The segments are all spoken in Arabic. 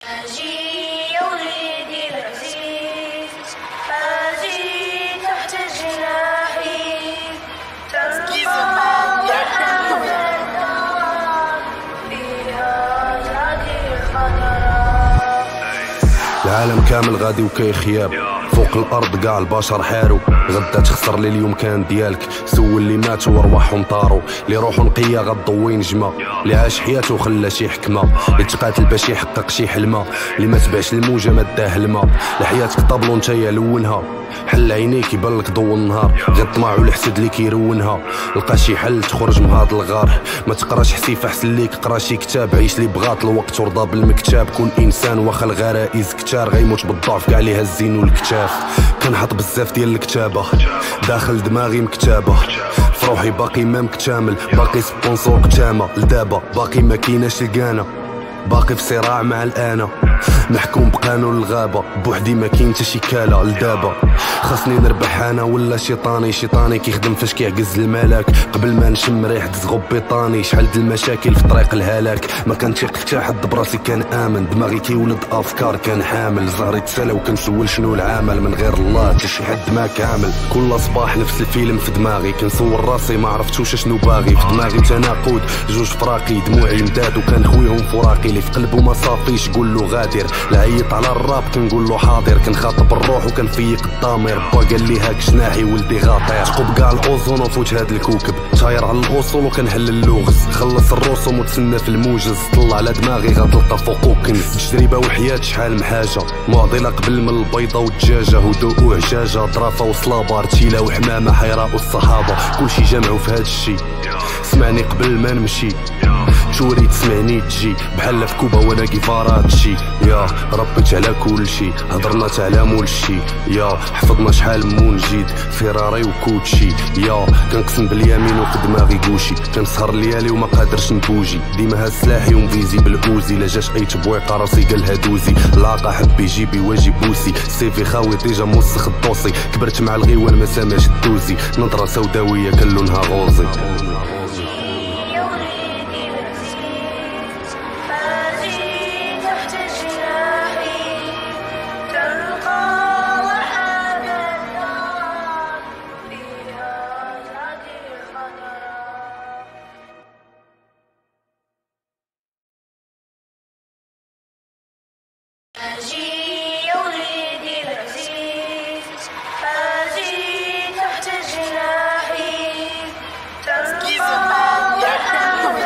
أجي يا وليدي العزيز، أجي تحت جناحي تلقى وحدة فيها تعدي الخطرات. العالم كامل غادي وكيخياب فوق الارض، كاع البشر حاروا. غدا تخسر لي اليوم كان ديالك، سول اللي ماتوا وارواحهم طاروا. اللي روحو نقيه غضوي نجمه، اللي عاش حياته خلى شي حكمه، اللي تقاتل باش يحقق شي حلمه، اللي ما تبعش الموجه ما داه الماء. لحياتك طابلو نتايا لونها، حل عينيك يبان لك ضو النهار. غير الطمع والحسد اللي كيرونها، لقى شي حل تخرج من هاد الغار. ما تقراش حسيف احسن ليك قرا شي كتاب، عيش لي بغات الوقت ورضى بالمكتاب. كون انسان واخا الغرائز كتار، غيموت بالضعف كاع لي هزين والكتاف. كنحط بزاف ديال الكتابه داخل دماغي مكتابه، فروحي باقي ما مكتامل، باقي سبونسور كتامه. لدابا باقي ما كيناش الكانه، باقي في صراع مع الآنا، محكوم بقانون الغابة. بوحدي ما كاين حتى شي كالة. لدابا خاصني نربح انا ولا شيطاني؟ شيطاني كيخدم فاش كيعكز الملاك، قبل ما نشم ريحة زغب بيطاني. شحال د المشاكل في طريق الهلاك، ما كنتيق حتى حد براسي كان امن. دماغي كيولد افكار كان حامل، زهري تسالى وكنسول شنو العمل. من غير الله حتى شي حد ما كامل. كل صباح نفس الفيلم في دماغي، كنصور راسي ما عرفتوش شنو باغي. في دماغي تناقض جوج فراقي، دموعي مداد وكنخويهم فراقي. اللي في قلبه ما صافيش قول له غادر، العيط على الراب كنقول له حاضر. كنخاطب الروح وكنفيق الضمير، با قال لي هاك جناحي ولدي غاطير. ثقب كاع الاوزون وفوت هاد الكوكب، طاير على الاصول وكنحل اللغز. خلص الرسوم وتسنى في الموجز، طلع على دماغي غتلقى فوقو كنز. تجربه وحياه شحال محاجه، معضله قبل من البيضه والدجاجه. هدوء وعجاجه، ظرافه وصلابه، رتيله وحمامه، حيراء والصحابه. كلشي جمعوا في هاد الشي، سمعني قبل ما نمشي. توري تسمعني تجي بحال في كوبا وانا كيفارات شي. يا ربيت على كل شي، هضرنا على مول شي. يا حفظنا شحال مون جيد، فيراري وكوتشي. يا كنقسم باليمين وفي دماغي كوشي، كنسهر ليالي وما قادرش نبوجي. ديما هاز سلاحي ومفيزي بالاوزي، لا جاش اي تبويقه راسي قالها دوزي. العاقه حبي جيبي واجي بوسي، سيفي خاوي ديجا موسخ الدوسي. كبرت مع الغيوان ما سامعش الدوزي، نظره سوداويه كان لونها غوزي. أجي يا وليدي العزيز، أجي تحت جناحي تلقى وحدة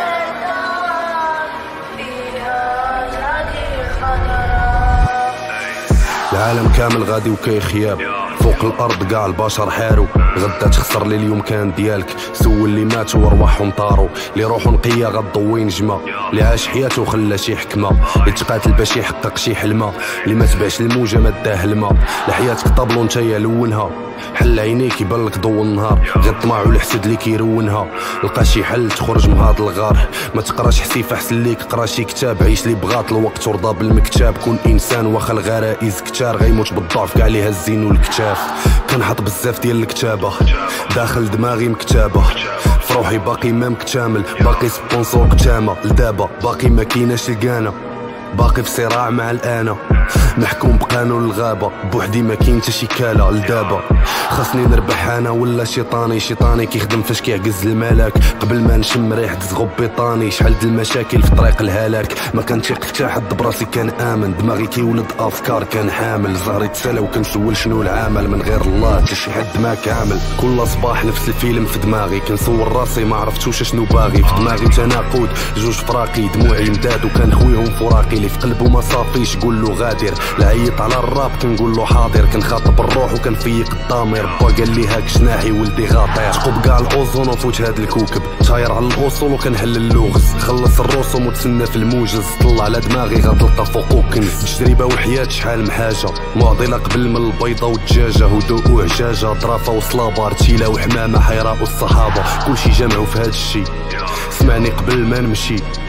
فيها تعدي الخطرات. العالم كامل غادي وكيخياب فوق الارض، كاع البشر حاروا. غدا تخسر لي اليوم كان ديالك، سول اللي ماتوا وارواحهم طاروا. اللي روحو نقيه غضوي نجمه، اللي عاش حياته خلى شي حكمه، اللي تقاتل باش يحقق شي حلمه، اللي ما تبعش الموجه ما داه الماء. لحياتك طابلو نتايا لونها، حل عينيك يبان لك ضو النهار. غير الطمع والحسد اللي كيرونها، لقى شي حل تخرج من هاد الغار. ما تقراش حسيف احسن ليك قرا شي كتاب، عيش لي بغات الوقت ورضى بالمكتاب. كون انسان واخا الغرائز كتار، غيموت بالضعف كاع لي هزين والكتاف. كنحط بزاف ديال الكتابه داخل دماغي مكتابه، فروحي باقي ما مكتامل، باقي سبونسور كتامه. لدابا باقي ما كيناش الكانه، باقي في صراع مع الآنا، محكوم بقانون الغابة. بوحدي ما كاين حتى شي كالة. لدابا خاصني نربح انا ولا شيطاني؟ شيطاني كيخدم فاش كيعكز الملاك، قبل ما نشم ريحة زغب بيطاني. شحال د المشاكل في طريق الهلاك، ما كنتيق حتى حد براسي كان امن. دماغي كيولد افكار كان حامل، زهري تسالى وكنسول شنو العمل. من غير الله حتى شي حد ما كامل. كل صباح نفس الفيلم في دماغي، كنصور راسي ما عرفتوش شنو باغي. في دماغي تناقض جوج فراقي، دموعي مداد وكنخويهم فراقي. اللي في قلبه ما صافيش قول له غادر، العيط على الراب كنقول له حاضر. كنخاطب الروح وكنفيق الضمير، با قال لي هاك جناحي ولدي غاطير. ثقب كاع الاوزون وفوت هاد الكوكب، طاير على الاصول وكنحل اللغز. خلص الرسوم وتسنى في الموجز، طلع على دماغي غتلقى فوقو كنز. تجربه وحياه شحال محاجه، معضله قبل من البيضه والدجاجه. هدوء وعجاجه، ظرافه وصلابه، رتيله وحمامه، حيراء والصحابه. كلشي جمعوا في هاد الشي، سمعني قبل ما نمشي.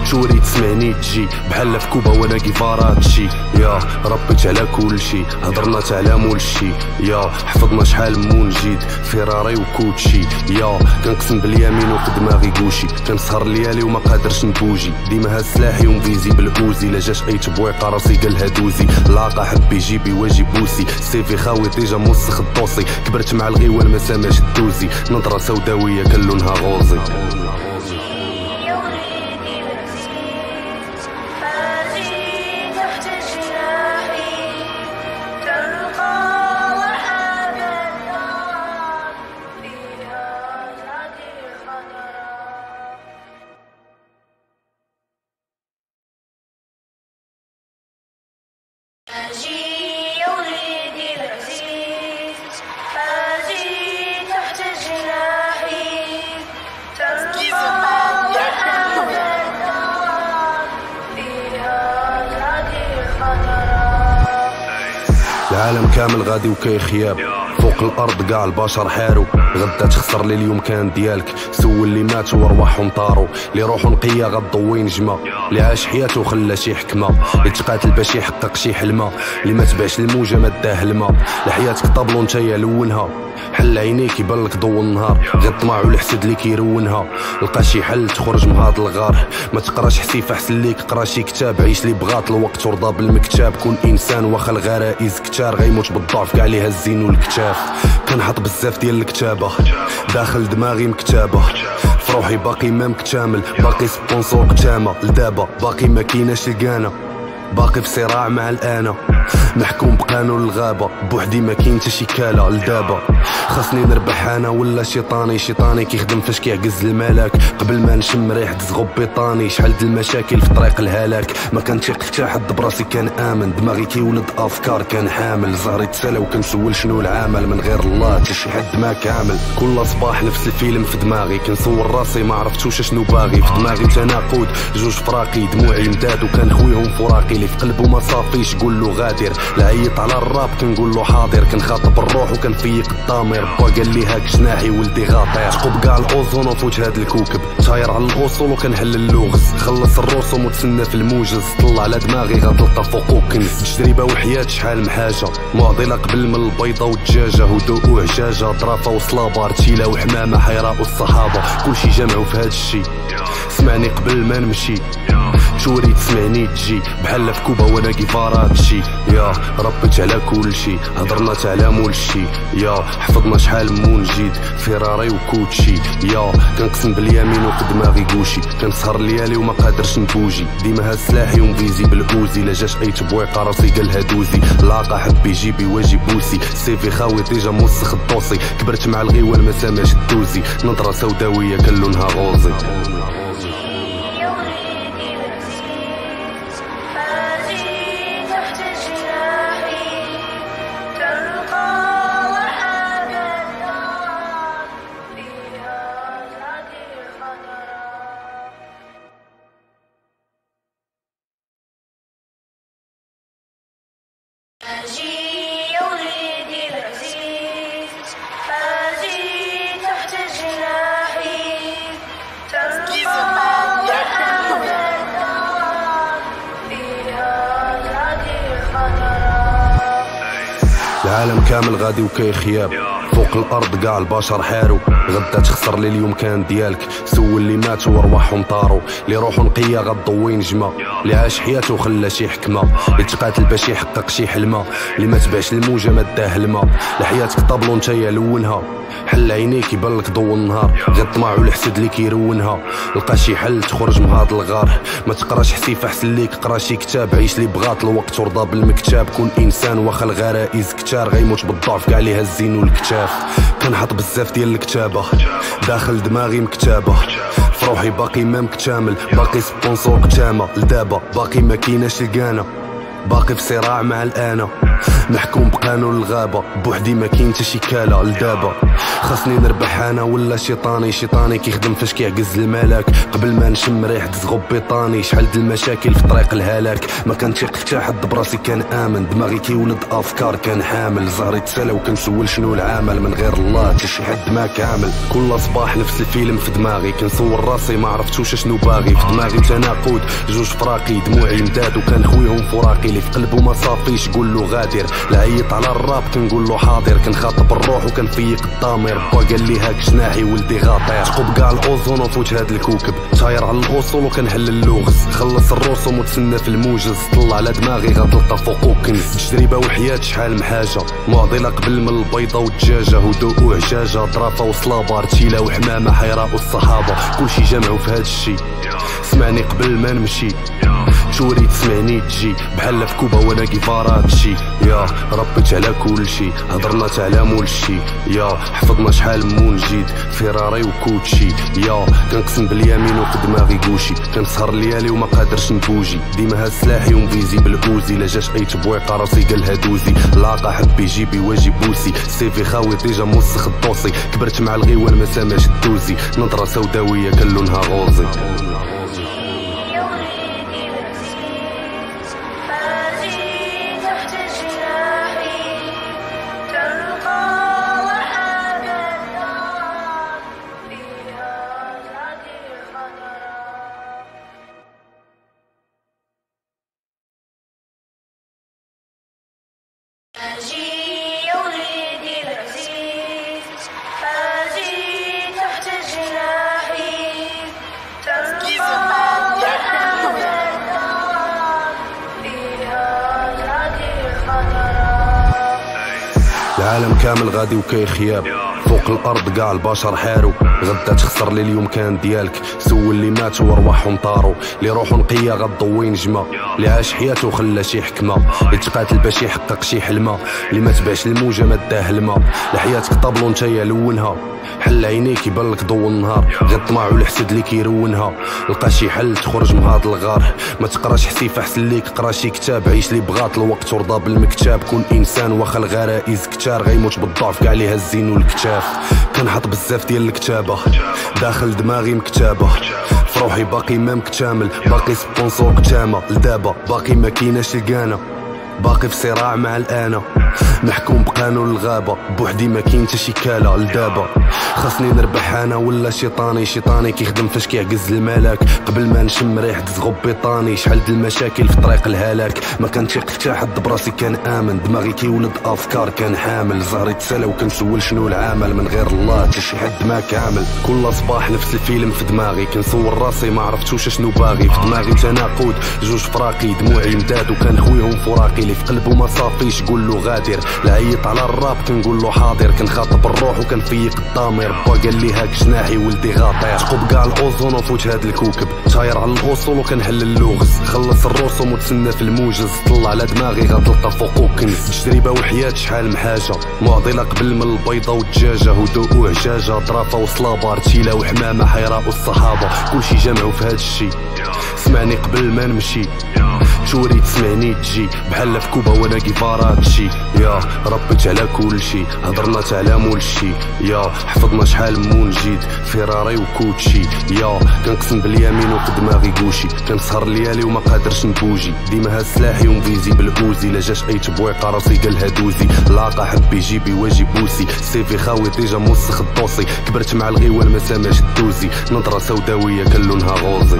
شوري تسمعني تجي بحال في كوبا وانا كيفاراتشي. يا ربيت على كل شي، هضرنا على مول الشي. يا حفظنا شحال مون جيد فيراري وكوتشي. يا كنقسم باليمين وفي دماغي كوشي، كنسهر ليالي وما قادرش نبوجي. ديما هاز سلاحي ومفيزي بالاوزي، لا جاش اي تبويقه راسي قالها دوزي. لاقا حبي جيبي واجي بوسي، سيفي خاوي ديجا موسخ الدوسي. كبرت مع الغيوان ما ساماش الدوزي، نظره سوداويه كان لونها غوزي. يا وليدي العزيز هاجي تحت جناحي ترقى وحامل فيها العدي خضراء. العالم كامل غادي وكيخياب، فوق الارض كاع البشر حارو. غدا تخسر لي اليوم كان ديالك، سول اللي مات وارواحهم طاروا. اللي روحو نقيه غضوي نجمه، اللي عاش حياته وخلى شي حكمه. اللي تقاتل باش يحقق شي حلمه، اللي ما تباعش الموجه ما داه الماء. لحياتك طابلو نتايا لونها، حل عينيك يبان لك ضو النهار. غير الطمع والحسد اللي كيرونها، لقى شي حل تخرج من هاد الغار. ما تقراش حسيف احسن ليك قرا شي كتاب، عيش لي بغات الوقت ورضى بالمكتاب. كون انسان واخا الغرائز كتار، غيموت بالضعف كاع ليها الزين والكتاف. كنحط بزاف ديال الكتابه داخل دماغي مكتابه، فروحي باقي ما مكتمل، باقي سبونسور كتامه. لدابا باقي ما كيناش الكانه، باقي في صراع مع الانا، محكوم بقانون الغابه. بوحدي ما كاين حتى شي كاله. لدابا خاصني نربح انا ولا شيطاني. شيطاني كيخدم فاش كيعكز الملاك، قبل ما نشم ريحه زغب بيطاني. شحال د المشاكل في طريق الهلاك، ما كنتيق حتى حد براسي كان امن. دماغي كيولد افكار كان حامل، زهري تسالى وكنسول شنو العمل. من غير الله حتى شي حد ما كامل. كل صباح نفس الفيلم في دماغي، كنصور راسي ما عرفتوش شنو باغي. في دماغي تناقض جوج فراقي، دموعي مداد وكان خويهم فراقي. اللي في قلبه ما صافيش قول له غادر، العيط على الراب كنقول له حاضر. كنخاطب الروح وكنفيق الضمير، با قال لي هاك جناحي ولدي غاطير. تقب كاع الاوزون وفوت هاد الكوكب، طاير على الاصول وكنحل اللغز. خلص الرسوم وتسنى في الموجز، طلع على دماغي غتلقى فوقو كنز. تجربه وحياه شحال محاجه، معضله قبل من البيضه والدجاجه. هدوء وعجاجه، ظرافه وصلابه، رتيله وحمامه، حيراء والصحابه. كلشي جمعوا في هاد الشي، سمعني قبل ما نمشي. شوري تسمعني تجي بحال في كوبا وانا كيفاراتشي. يا ربيت على كل شي، هضرنا على مول الشي. يا حفظنا شحال مون جيد فيراري وكوتشي. يا كنقسم باليمين وفي دماغي كوشي، كنسهر ليالي وما قادرش نبوجي. ديما هاز سلاحي ومفيزي بالاوزي، لا جاش اي تبويقه راسي قالها دوزي. لاقا حبي جيبي واجي بوسي، سيفي خاوي ديجا موسخ الدوسي. كبرت مع الغيوان ما ساماش الدوزي، نظره سوداويه كان لونها غوزي. يا وليدي العزيز هاجي تحت جناحي ترقى وحامل فيها العدي خضراء. العالم كامل غادي وكيخياب، فوق الارض كاع البشر حارو. غدا تخسر لي اليوم كان ديالك، سول اللي مات وارواحهم طاروا. اللي روحو نقيه غضوي نجمه، اللي عاش حياته وخلى شي حكمه. اللي تقاتل باش يحقق شي حلمه، اللي ما تباعش الموجه ما داه الماء. لحياتك طابلو نتايا لونها، حل عينيك يبان لك ضو النهار. غير الطمع والحسد اللي كيرونها، لقى شي حل تخرج من هاد الغار. ما تقراش حسيف احسن ليك قرا شي كتاب، عيش لي بغات الوقت ورضى بالمكتاب. كون انسان واخا الغرائز كتار، غيموت بالضعف كاع ليها الزين والكتاف. كنحط بزاف ديال الكتابه داخل دماغي مكتابه، فروحي باقي ما مكتمل، باقي سبونسور كتامه. لدابا باقي ما كيناش الكانه، باقي في صراع مع الآنا، محكوم بقانون الغابة، بوحدي ما كاين حتى شي كالة لدابا. خاصني نربح انا ولا شيطاني كيخدم فاش كيعجز الملاك. قبل ما نشم ريحة زغب بيطاني، شحال د المشاكل في طريق الهلاك. ما كنتيق حتى حد براسي كان امن، دماغي كيولد افكار كان حامل. زهري تسالى وكنسول شنو العمل، من غير الله حتى شي حد ما كامل. كل صباح نفس الفيلم في دماغي، كنصور راسي ما عرفتوش شنو باغي. في دماغي تناقض جوج فراقي، دموعي مداد وكنخويهم فراقي. اللي في قلبه ما صافيش قول له غادر، لا عيط على الراب كنقول له حاضر. كنخاطب الروح وكنفيق الضمير، با قال لي هاك جناحي ولدي غاطير. تقب كاع الاوزون وفوت هاد الكوكب، طاير على الاصول وكنحل اللغز. خلص الرسوم وتسنى في الموجز، طلع على دماغي غتلقى فوقو كنز. تجربه وحياه شحال محاجه، معضله قبل من البيضه والدجاجه. هدوء وعجاجه، ظرافه وصلابه، رتيله وحمامه، حيراء والصحابه. كلشي جمعوا في هاد الشي، سمعني قبل ما نمشي. توري تسمعني تجي بحال في كوبا وانا كيفارات شي. يا ربيت على كل شي، هضرنا على مول الشي. يا حفظنا شحال مون جديد، فيراري وكوتشي. يا كنقسم باليمين وفي دماغي كوشي، كنسهر الليالي وما قادرش نبوجي. ديما هاد سلاحي ومفيزي بالاوزي، لا جاش اي تبويقه راسي قالها دوزي. لاقا حبي جيبي واجي بوسي، سيفي خاوي ديجا موسخ الدوسي. كبرت مع الغيوان ما ساماش الدوزي، نظره سوداويه كان لونها غوزي. أجي يا وليدي العزيز، أجي تحت جناحي، ترقى وحاب الدار فيها تهدي الخطرات. العالم كامل غادي وكيخياب، فوق الارض كاع البشر حاروا. غدا تخسر لي اليوم كان ديالك، سول اللي ماتوا وارواحهم طاروا. اللي روحو نقيه غضوي نجمه، اللي عاش حياته خلى شي حكمه. اللي تقاتل باش يحقق شي حلمه، اللي ما تبعش الموجه ما داه الماء. لحياتك طابلو نتايا لونها، حل عينيك يبان لك ضو النهار. غير الطمع والحسد اللي كيرونها، لقى شي حل تخرج من هاد الغار. ما تقراش حسيف احسن ليك قرا شي كتاب، عيش لي بغات الوقت ورضا بالمكتاب. كون انسان واخا الغرائز كتار، غيموت بالضعف كاع ليها الزين والكتاف. كنحط بزاف ديال الكتابه داخل دماغي مكتابه، في روحي باقي ما مكتمل، باقي سبونسور كتامه. لدابا باقي ما كايناش الكانه، باقي في صراع مع الآنا، محكوم بقانون الغابة، بوحدي ما كاين حتى شي كالة لدابا. خاصني نربح انا ولا شيطاني كيخدم فاش كيعجز الملاك. قبل ما نشم ريحة زغب بيطاني، شحال د المشاكل في طريق الهلاك. ما كنتيق حتى حد براسي كان امن، دماغي كيولد افكار كان حامل. زهري تسالى وكنسول شنو العمل، من غير الله حتى شي حد ما كامل. كل صباح نفس الفيلم في دماغي، كنصور راسي ما عرفتوش شنو باغي. في دماغي تناقض جوج فراقي، دموعي مداد وكنخويهم فراقي. اللي في قلبه ما صافيش قول له غادر، لا عيط على الراب كنقول له حاضر. كنخاطب الروح وكنفيق الضمير، با قال لي هاك جناحي ولدي غاطير. تقب كاع الاوزون وفوت هاد الكوكب، طاير على الاصول وكنحل اللغز. خلص الرسوم وتسنى في الموجز، طلع على دماغي غتلقى فوقو كنز. تجربه وحياه شحال محاجه، معضله قبل من البيضه والدجاجه. هدوء وعجاجه، ظرافه وصلابه، رتيله وحمامه، حيراء والصحابه. كلشي جمعوا في هاد الشي، سمعني قبل ما نمشي. توري تسمعني تجي بحال في كوبا وانا كيفارات شي. يا ربيت على كل شي، هضرنا على مول الشي. يا حفظنا شحال مون جديد، فيراري وكوتشي. يا كنقسم باليمين وفي دماغي كوشي، كنسهر الليالي وما قادرش نبوجي. ديما هاد سلاحي ومفيزي بالاوزي، لا جاش اي تبويقه راسي قالها دوزي. لاقا حبي جيبي واجي بوسي، سيفي خاوي ديجا موسخ الدوسي. كبرت مع الغيوان ما ساماش الدوزي، نظره سوداويه كان لونها غوزي.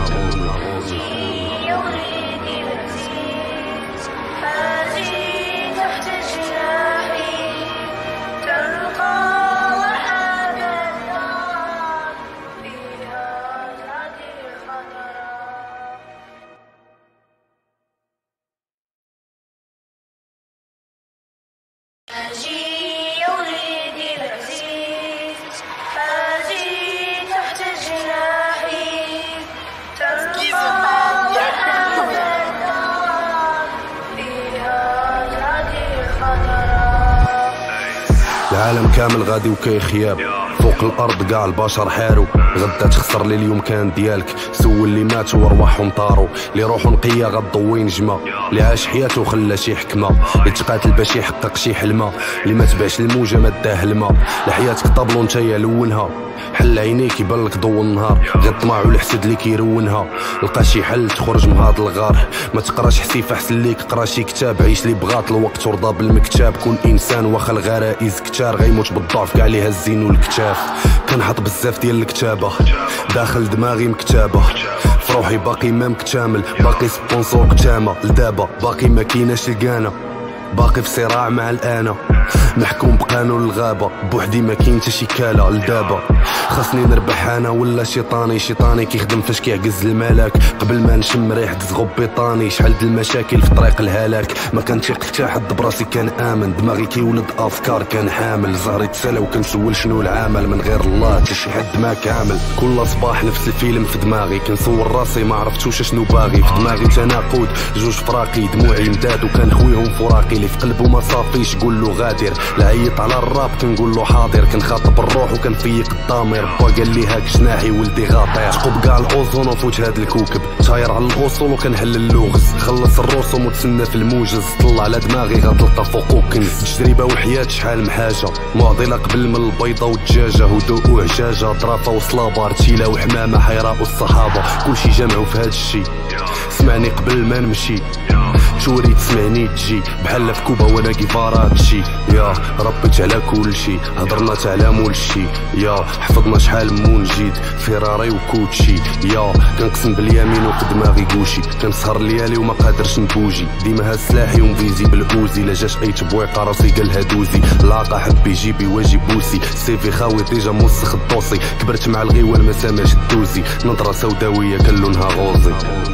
أجي يا وليدي العزيز، أجي تحت جناحي، ترقى وحاب الدار فيها تهدي الخطرات. العالم كامل غادي وكيخياب فوق الارض كاع البشر حاروا غدا تخسر لي اليوم كان ديالك سول اللي مات وارواحهم طاروا اللي روحو نقيه غضوي نجمه اللي عاش حياته وخلى شي حكمه اللي تقاتل باش يحقق شي حلمه اللي ما تبعش الموجه ما داه الماء لحياتك طابلو نتايا لونها حل عينيك يبان لك ضو النهار غير الطمع والحسد اللي كيرونها لقى شي حل تخرج من هاد الغار ما تقراش حسيف احسن ليك قرا شي كتاب عيش لي بغات الوقت ورضى بالمكتاب كون انسان واخا الغرائز كتار غيموت بالضعف كاع ليها الزين والكتاف كنحط بزاف ديال الكتابه داخل دماغي مكتابه فروحي باقي ما مكتمل باقي سبونسور كتامه لدابا باقي ما كايناش الكانه باقي في صراع مع الآنا محكوم بقانون الغابة بوحدي ما كاين حتى شي كاله لدابا خاصني نربح انا ولا شيطاني كيخدم فاش كيعكز الملاك قبل ما نشم ريحة زغب بيطاني شحال د المشاكل في طريق الهلاك ما كنتيق حتى حد براسي كان امن دماغي كيولد افكار كان حامل زهري تسالى وكنسول شنو العمل من غير الله حتى شي حد ما كامل كل صباح نفس الفيلم في دماغي كنصور راسي ما عرفتوش شنو باغي في دماغي تناقض جوج فراقي دموعي مداد وكان خويهم فراقي اللي في قلبه ما صافيش قول له غادر العيط على الراب كنقول له حاضر كنخاطب الروح وكنفيق الضمير با قال لي هاك جناحي ولدي غاطير تقب كاع الاوزون وفوت هاد الكوكب طاير على الاصول وكنحل اللغز خلص الرسوم وتسنى في الموجز طلع على دماغي غتلقى فوقو كنز تجربه وحياه شحال محاجه معضله قبل من البيضه والدجاجه هدوء وعجاجه طرافه وصلابه رتيله وحمامه حيراء والصحابه كلشي جمعوا في هاد الشي سمعني قبل ما نمشي توري تسمعني تجي بحال في كوبا وانا كيفاراتشي يا ربيت على كل شي هضرنا على مول شي يا حفظنا شحال مون جديد فيراري وكوتشي يا كنقسم باليمين وفي دماغي كوشي كنسهر ليالي وما قادرش نبوجي ديما هاز سلاحي ومفيزي بالاوزي لا جاش اي تبويقه راسي قالها دوزي لاقا حبي جيبي واجي بوسي سيفي خاوي ديجا موسخ الدوسي كبرت مع الغيوان ما سامعش الدوزي نظره سوداويه كان لونها غوزي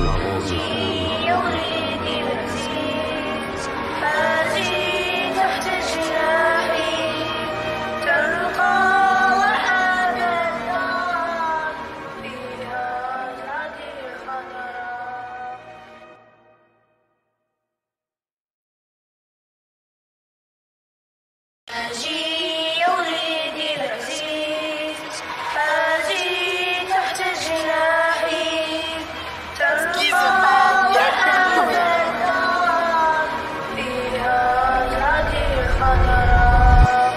يا وليدي العزيز هاجي تحت جناحي تلقى فيها زادي خضراء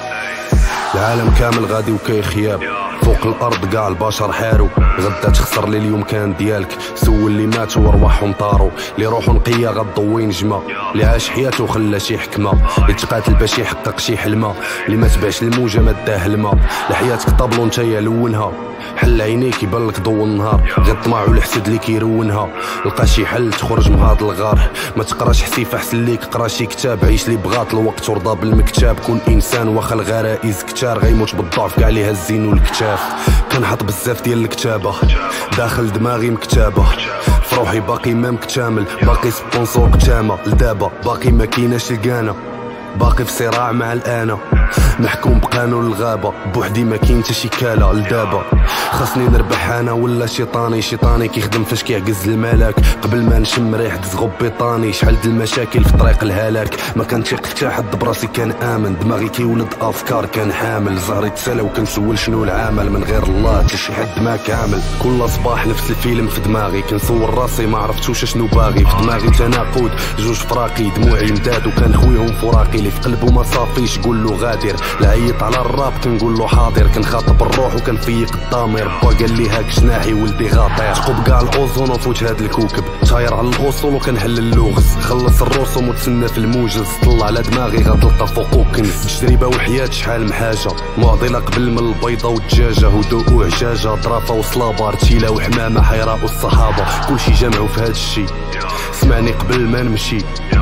العالم كامل غادي وكيخياب فوق الارض كاع البشر حاروا غدا تخسر لي اليوم كان ديالك سول اللي مات وارواحهم طاروا اللي روحو نقيه غضوي نجمه اللي عاش حياته وخلى شي حكمه اللي تقاتل باش يحقق شي حلمه اللي ما تبعش الموجه ما داه الماء لحياتك طابلو نتايا لونها حل عينيك يبان لك ضو النهار غير الطمع والحسد اللي كيرونها لقى شي حل تخرج من هاد الغار ما تقراش حسيف احسن ليك قرا شي كتاب عيش لي بغات الوقت ورضى بالمكتاب كون انسان واخا الغرائز كتار غيموت بالضعف كاع ليها الزين والكتاف كنحط بزاف ديال الكتابه داخل دماغي مكتابه فروحي باقي ما مكتمل باقي سبونسور كتامه لدابا باقي ما كايناش الكانه باقي في صراع مع الآنا محكوم بقانون الغابة بوحدي ما كاين حتى شي كاله لدابا خاصني نربح انا ولا شيطاني كيخدم فاش كيعكز الملاك قبل ما نشم ريحة زغب بيطاني شحال د المشاكل في طريق الهلاك ما كنتيق حتى حد براسي كان امن دماغي كيولد افكار كان حامل زهري تسالى وكنسول شنو العمل من غير الله حتى شي حد ما كامل كل صباح نفس الفيلم في دماغي كنصور راسي ما عرفتوش شنو باغي في دماغي تناقض جوج فراقي دموعي مداد وكان خويهم فراقي اللي في قلبه ما صافيش قول له غادر العيط على الراب كنقول له حاضر كنخاطب الروح وكنفيق الضمير با قال لي هاك جناحي ولدي غاطير تقب كاع الاوزون وفوت هاد الكوكب طاير على الاصول وكنحل اللغز خلص الرسوم وتسنى في الموجز طلع على دماغي غتلقى فوقو كنز تجربه وحياه شحال محاجه معضله قبل من البيضه والدجاجه هدوء وعجاجه طرافه وصلابه رتيله وحمامه حيراء والصحابه كلشي جمعوا في هاد الشي سمعني قبل ما نمشي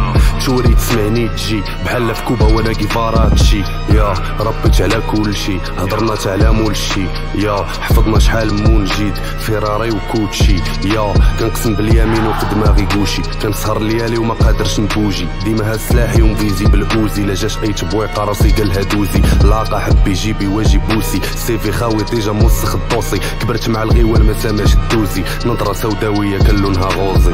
توري تسمعني تجي بحال في كوبا وانا كيفاراتشي يا ربيت على كل شي هضرنا على مول شي يا حفظنا شحال مون جديد فيراري وكوتشي يا كنقسم باليمين وفي دماغي كوشي كنسهر ليالي وما قادرش نبوجي ديما هاز سلاحي ومفيزي بالاوزي لا جاش اي تبويقه راسي قالها دوزي لاقا حبي جيبي واجي بوسي سيفي خاوي ديجا موسخ الدوسي كبرت مع الغيوان ما سامعش الدوزي نظره سوداويه كان لونها غوزي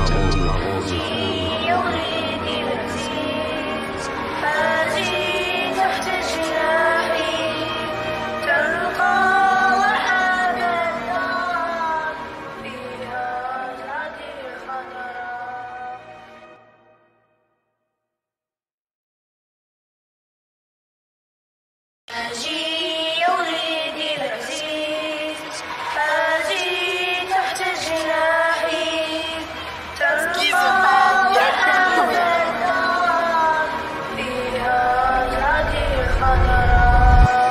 هاجي تحت جناحي أجي يا وليدي العزيز أجي تحت جناحي تلقى مرحبا الدار فيها تعدي الخضراء.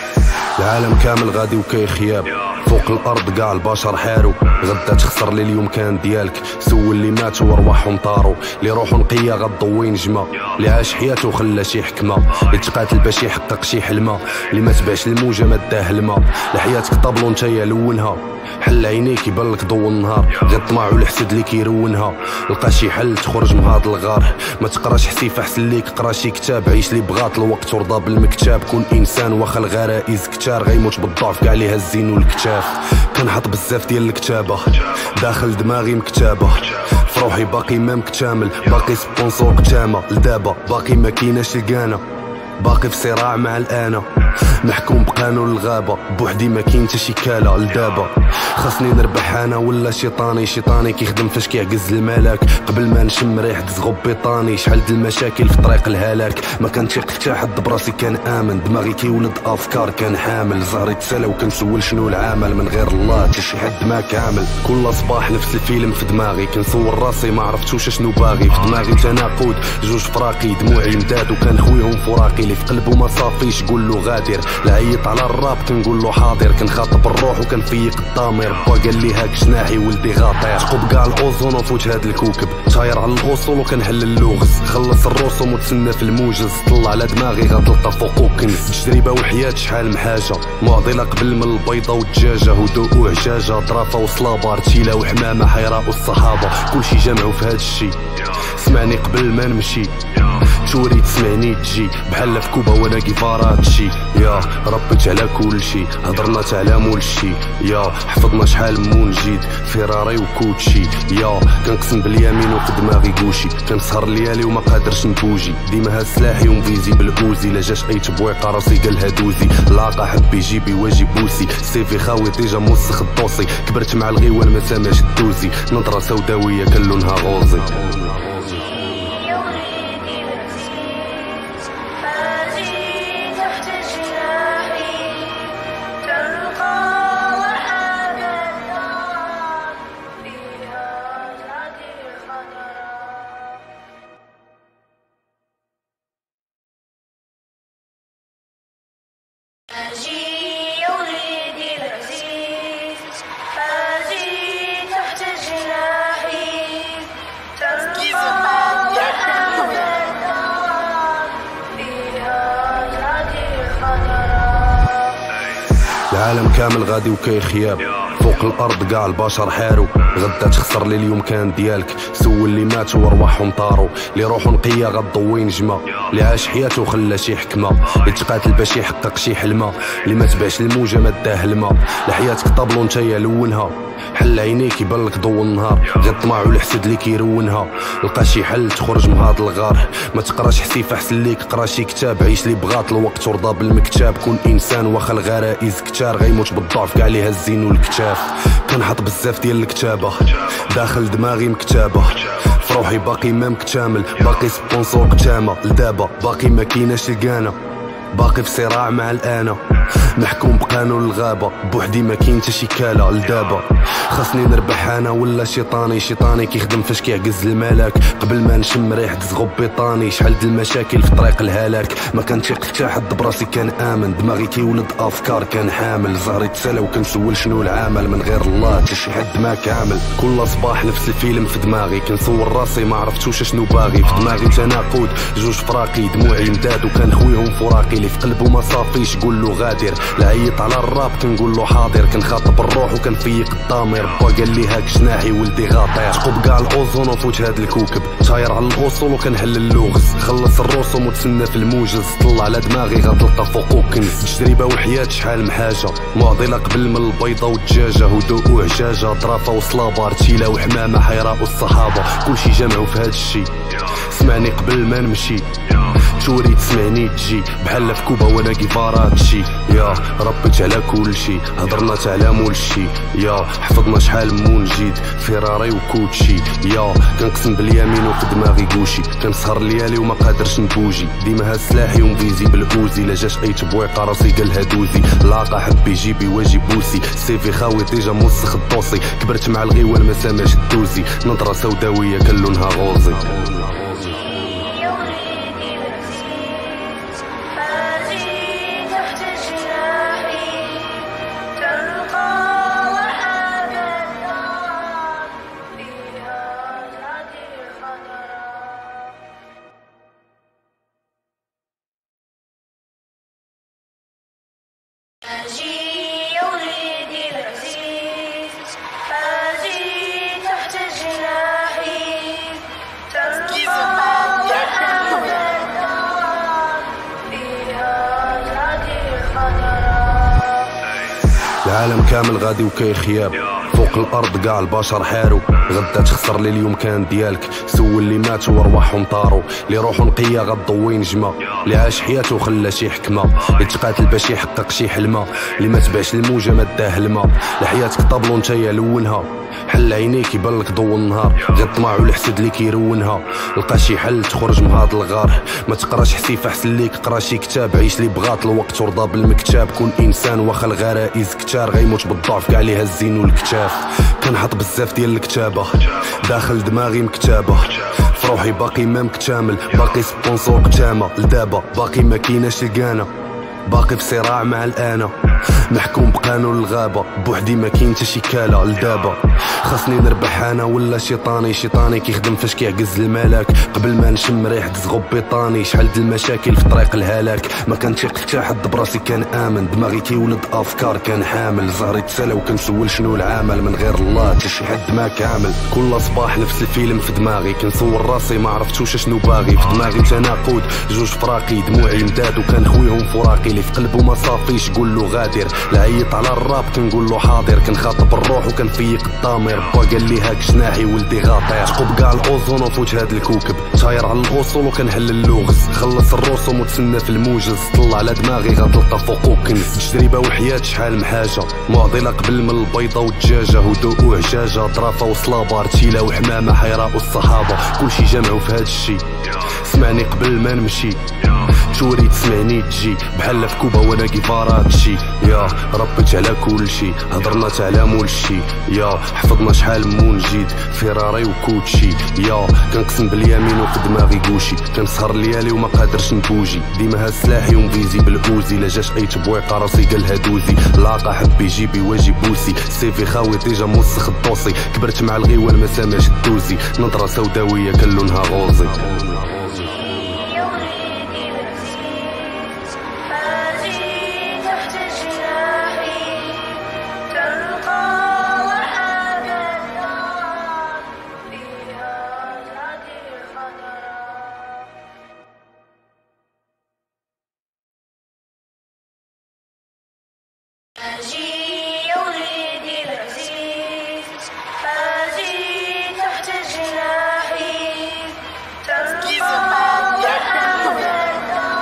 العالم كامل غادي وكيخياب فوق الارض كاع البشر حارو غدا تخسر لي اليوم كان ديالك سول اللي ماتوا وارواحهم طاروا اللي روحو نقيه غضوي نجمه اللي عاش حياته وخلى شي حكمه اللي تقاتل باش يحقق شي حلمه اللي ما تبعش الموجه ما داه الماء لحياتك طابلو نتايا لونها حل عينيك يبان لك ضو النهار غير الطمع والحسد اللي كيرونها لقى شي حل تخرج من هاد الغار ما تقراش حسيف احسن ليك قرا شي كتاب عيش لي بغات الوقت ورضا بالمكتاب كون انسان واخا الغرائز كتار غيموت بالضعف كاع ليها الزين والكتاف كنحط بزاف ديال الكتابه داخل دماغي مكتابه فروحي باقي ما مكتمل باقي سبونسور كتامه لدابا باقي ما كايناش الكانه باقي في صراع مع الآن محكوم بقانون الغابة بوحدي ما كاين حتى شي كالة لدابا خاصني نربح انا ولا شيطاني كيخدم فاش كيعكز الملاك قبل ما نشم ريحة زغب بيطاني شحال د المشاكل في طريق الهلاك ما كنتيق حتى حد براسي كان امن دماغي كيولد افكار كان حامل زهري تسالى وكنسول شنو العمل من غير الله حتى شي حد ما كامل كل صباح نفس الفيلم في دماغي كنصور راسي ما عرفتوش شنو باغي في دماغي تناقض جوج فراقي دموعي مداد وكان خويهم فراقي اللي في قلبه ما صافيش قول له غادر العيط على الراب كنقول له حاضر كنخاطب الروح وكنفيق الضمير با قال لي هاك جناحي ولدي غاطير تقب كاع الاوزون وفوت هاد الكوكب طاير على الاصول وكنحل اللغز خلص الرسوم وتسنى في الموجز طلع على دماغي غتلقى فوقو كنز تجربه وحياه شحال محاجه معضله قبل من البيضه والدجاجه هدوء وعجاجه ضرافه وصلابه رتيله وحمامه حيراء والصحابه كلشي جمعوا في هاد الشي سمعني قبل ما نمشي توري تسمعني تجي بحال في كوبا وانا كيفارات شي يا ربت على كل شي هضرنا على مول شي يا حفظنا شحال مون جيد فيراري وكوتشي يا كنقسم باليمين وفي دماغي كوشي كنسهر ليالي وما قادرش نبوجي ديما هاد سلاحي ومفيزي بالاوزي لا جاش اي تبويقه راسي قالها دوزي لاقا حبي جيبي واجي بوسي سيفي خاوي ديجا موسخ الدوسي كبرت مع الغيوان ما سامعش الدوزي نظره سوداويه كان لونها غوزي أجي يا وليدي العزيز أجي تحت جناحي تلقى مرحبا الدار فيها تعدي الخضراء. العالم كامل غادي وكيخياب فوق الارض كاع البشر حارو غدا تخسر لي اليوم كان ديالك سول اللي ماتوا وارواحهم طاروا اللي روحو نقيه غضوي نجمه اللي عاش حياته وخلى شي حكمه اللي تقاتل باش يحقق شي حلمه اللي ما تبعش الموجه ما داه الماء لحياتك طابلو نتايا لونها حل عينيك يبان لك ضو النهار غير الطمع والحسد اللي كيرونها لقى شي حل تخرج من هاد الغار ما تقراش حسيف احسن ليك قرا شي كتاب عيش لي بغات الوقت ورضا بالمكتاب كون انسان واخا الغرائز كتار غيموت بالضعف كاع ليها الزين والكتاف كنحط بزاف ديال الكتابه داخل دماغي مكتابه فروحي باقي ما مكتمل باقي سبونسور كتامه لدابا باقي ما كايناش الكانه باقي في صراع مع الآن محكوم بقانون الغابة بوحدي ما كاين حتى شي كالة لدابا خاصني نربح انا ولا شيطاني كيخدم فاش كيعكز الملاك قبل ما نشم ريحة زغب بيطاني شحال د المشاكل في طريق الهلاك ما كنتيق حتى حد براسي كان امن دماغي كيولد افكار كان حامل زهري تسالى وكنسول شنو العمل من غير الله حتى شي حد ما كامل كل صباح نفس الفيلم في دماغي كنصور راسي ما عرفتوش شنو باغي في دماغي تناقض جوج فراقي دموعي مداد وكان خويهم فراقي اللي في قلبه ما صافيش قول له غادر العيط على الراب كنقول له حاضر كنخاطب الروح وكنفيق الضمير با قال لي هاك جناحي ولدي غاطير تقب كاع الاوزون وفوت هاد الكوكب طاير على الاصول وكنحل اللغز خلص الرسوم وتسنى في الموجز طلع على دماغي غتلقى فوقو كنز تجربه وحياه شحال محاجه معضله قبل من البيضه والدجاجه هدوء وعجاجه ضرافه وصلابه رتيله وحمامه حيراء والصحابه كلشي جمعوا في هاد الشي سمعني قبل ما نمشي توري تسمعني تجي بحال في كوبا وانا كيفاراتشي. يا ربيت على كل شي، هضرنا على مول شي. يا حفظنا شحال مون جديد فيراري وكوتشي. يا كنقسم باليمين وفي دماغي كوشي، كنسهر ليالي وما قادرش نبوجي. ديما هاز سلاحي ومفيزي بالاوزي، لا جاش اي تبويقه راسي قالها دوزي. لاقا حبي جيبي واجي بوسي، سيفي خاوي ديجا موسخ الدوسي. كبرت مع الغيوان ما سامعش الدوزي، نظره سوداويه كان لونها غوزي. أجي يا وليدي العزيز، أجي تحت جناحي، تلقى وحدك فيها تهدي الخطرات. العالم كامل غادي وكيخياب، فوق الارض قاع البشر حارو. غدا تخسر لي اليوم كان ديالك، سول اللي مات وارواحهم طاروا. اللي روحو نقيه غضوي نجمه، اللي عاش حياته خلى شي حكمه. اللي تقاتل باش يحقق شي حلمه، اللي ما تبعش الموجه ما داه الماء. لحياتك طابلو نتايا لونها، حل عينيك يبان لك ضو النهار. غير الطمع والحسد اللي كيرونها، لقى شي حل تخرج من هاد الغار. ما تقراش حسيف احسن ليك قرا شي كتاب، عيش لي بغات الوقت ورضا بالمكتاب. كون انسان واخا الغرائز كتار، غيموت بالضعف كاع ليها الزين والكتاف. كنحط بزاف ديال الكتابه داخل دماغي مكتابه، فروحي باقي ما مكتامل. باقي سبونسور قتامه لدابا، باقي ما كايناش الكانه. باقي في صراع مع الآنا، محكوم بقانون الغابة. بوحدي ما كاين حتى شي كالة لدابا. خاصني نربح انا ولا شيطاني كيخدم فاش كيعكز الملاك. قبل ما نشم ريحة زغب بيطاني، شحال د المشاكل في طريق الهلاك. ما كنتيق حتى حد براسي كان امن، دماغي كيولد افكار كان حامل. زهري تسالى وكنسول شنو العمل، من غير الله حتى شي حد ما كامل. كل صباح نفس الفيلم في دماغي، كنصور راسي ما عرفتوش شنو باغي. في دماغي تناقض جوج فراقي، دموعي مداد وكان خويهم فراقي. اللي في قلبه ما صافيش قول له غادر، لعيط على الراب كنقول له حاضر. كنخاطب الروح وكنفيق الضمير، با قال لي هاك جناحي ولدي غاطير. تقوب كاع الاوزون وفوت هاد الكوكب، طاير على الاصول وكنحل اللغز. خلص الرسوم وتسنى في الموجز، طلع على دماغي غتلقى فوقو كنز. تجربه وحياه شحال محاجه، معضله قبل من البيضه والدجاجه. هدوء وعجاجه، طرافه وصلابه، رتيله وحمامه، حيراء والصحابه. كلشي جمعوا في هاد الشي، سمعني قبل ما نمشي. توري تسمعني تجي بحال في كوبا وانا كيفاراتشي. يا ربيت على كل شي، هضرنا على مول شي. يا حفظنا شحال مون جديد فيراري وكوتشي. يا كنقسم باليمين وفي دماغي كوشي، كنسهر ليالي وما قادرش نبوجي. ديما هاز سلاحي ومفيزي بالاوزي، لا جاش اي تبويقه راسي قالها دوزي. لاقا حبي جيبي واجي بوسي، سيفي خاوي ديجا موسخ الدوسي. كبرت مع الغيوان ما سامعش الدوزي، نظره سوداويه كان لونها غوزي. أجي يا وليدي العزيز، أجي تحت جناحي، تلقى وحدك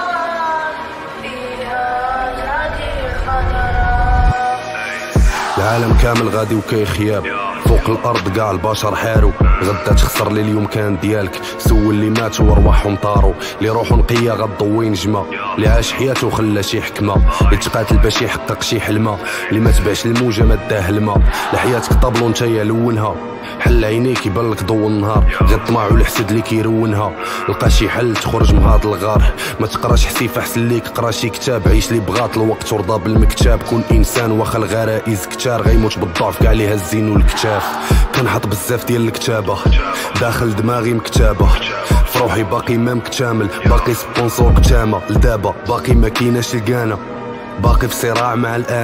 فيها تهدي الخطرات. العالم كامل غادي وكيخياب، فوق الارض قاع البشر حارو. غدا تخسر لي اليوم كان ديالك، سول اللي مات وارواحهم طاروا. اللي روحو نقيه غضوي نجمه، اللي عاش حياته خلى شي حكمه. اللي تقاتل باش يحقق شي حلمه، اللي ما تبعش الموجه ما داه الماء. لحياتك طابلو نتايا لونها، حل عينيك يبان لك ضو النهار. غير الطمع والحسد اللي كيرونها، لقى شي حل تخرج من هاد الغار. ما تقراش حسيف احسن ليك قرا شي كتاب، عيش لي بغات الوقت ورضا بالمكتاب. كون انسان واخا الغرائز كتار، غيموت بالضعف كاع ليها الزين والكتاف. كنحط بزاف ديال الكتابه داخل دماغي مكتابه، فروحي باقي ما مكتامل. باقي سبونسور قتامه لدابا، باقي ما كايناش الكانه. باقي في صراع مع الآنا،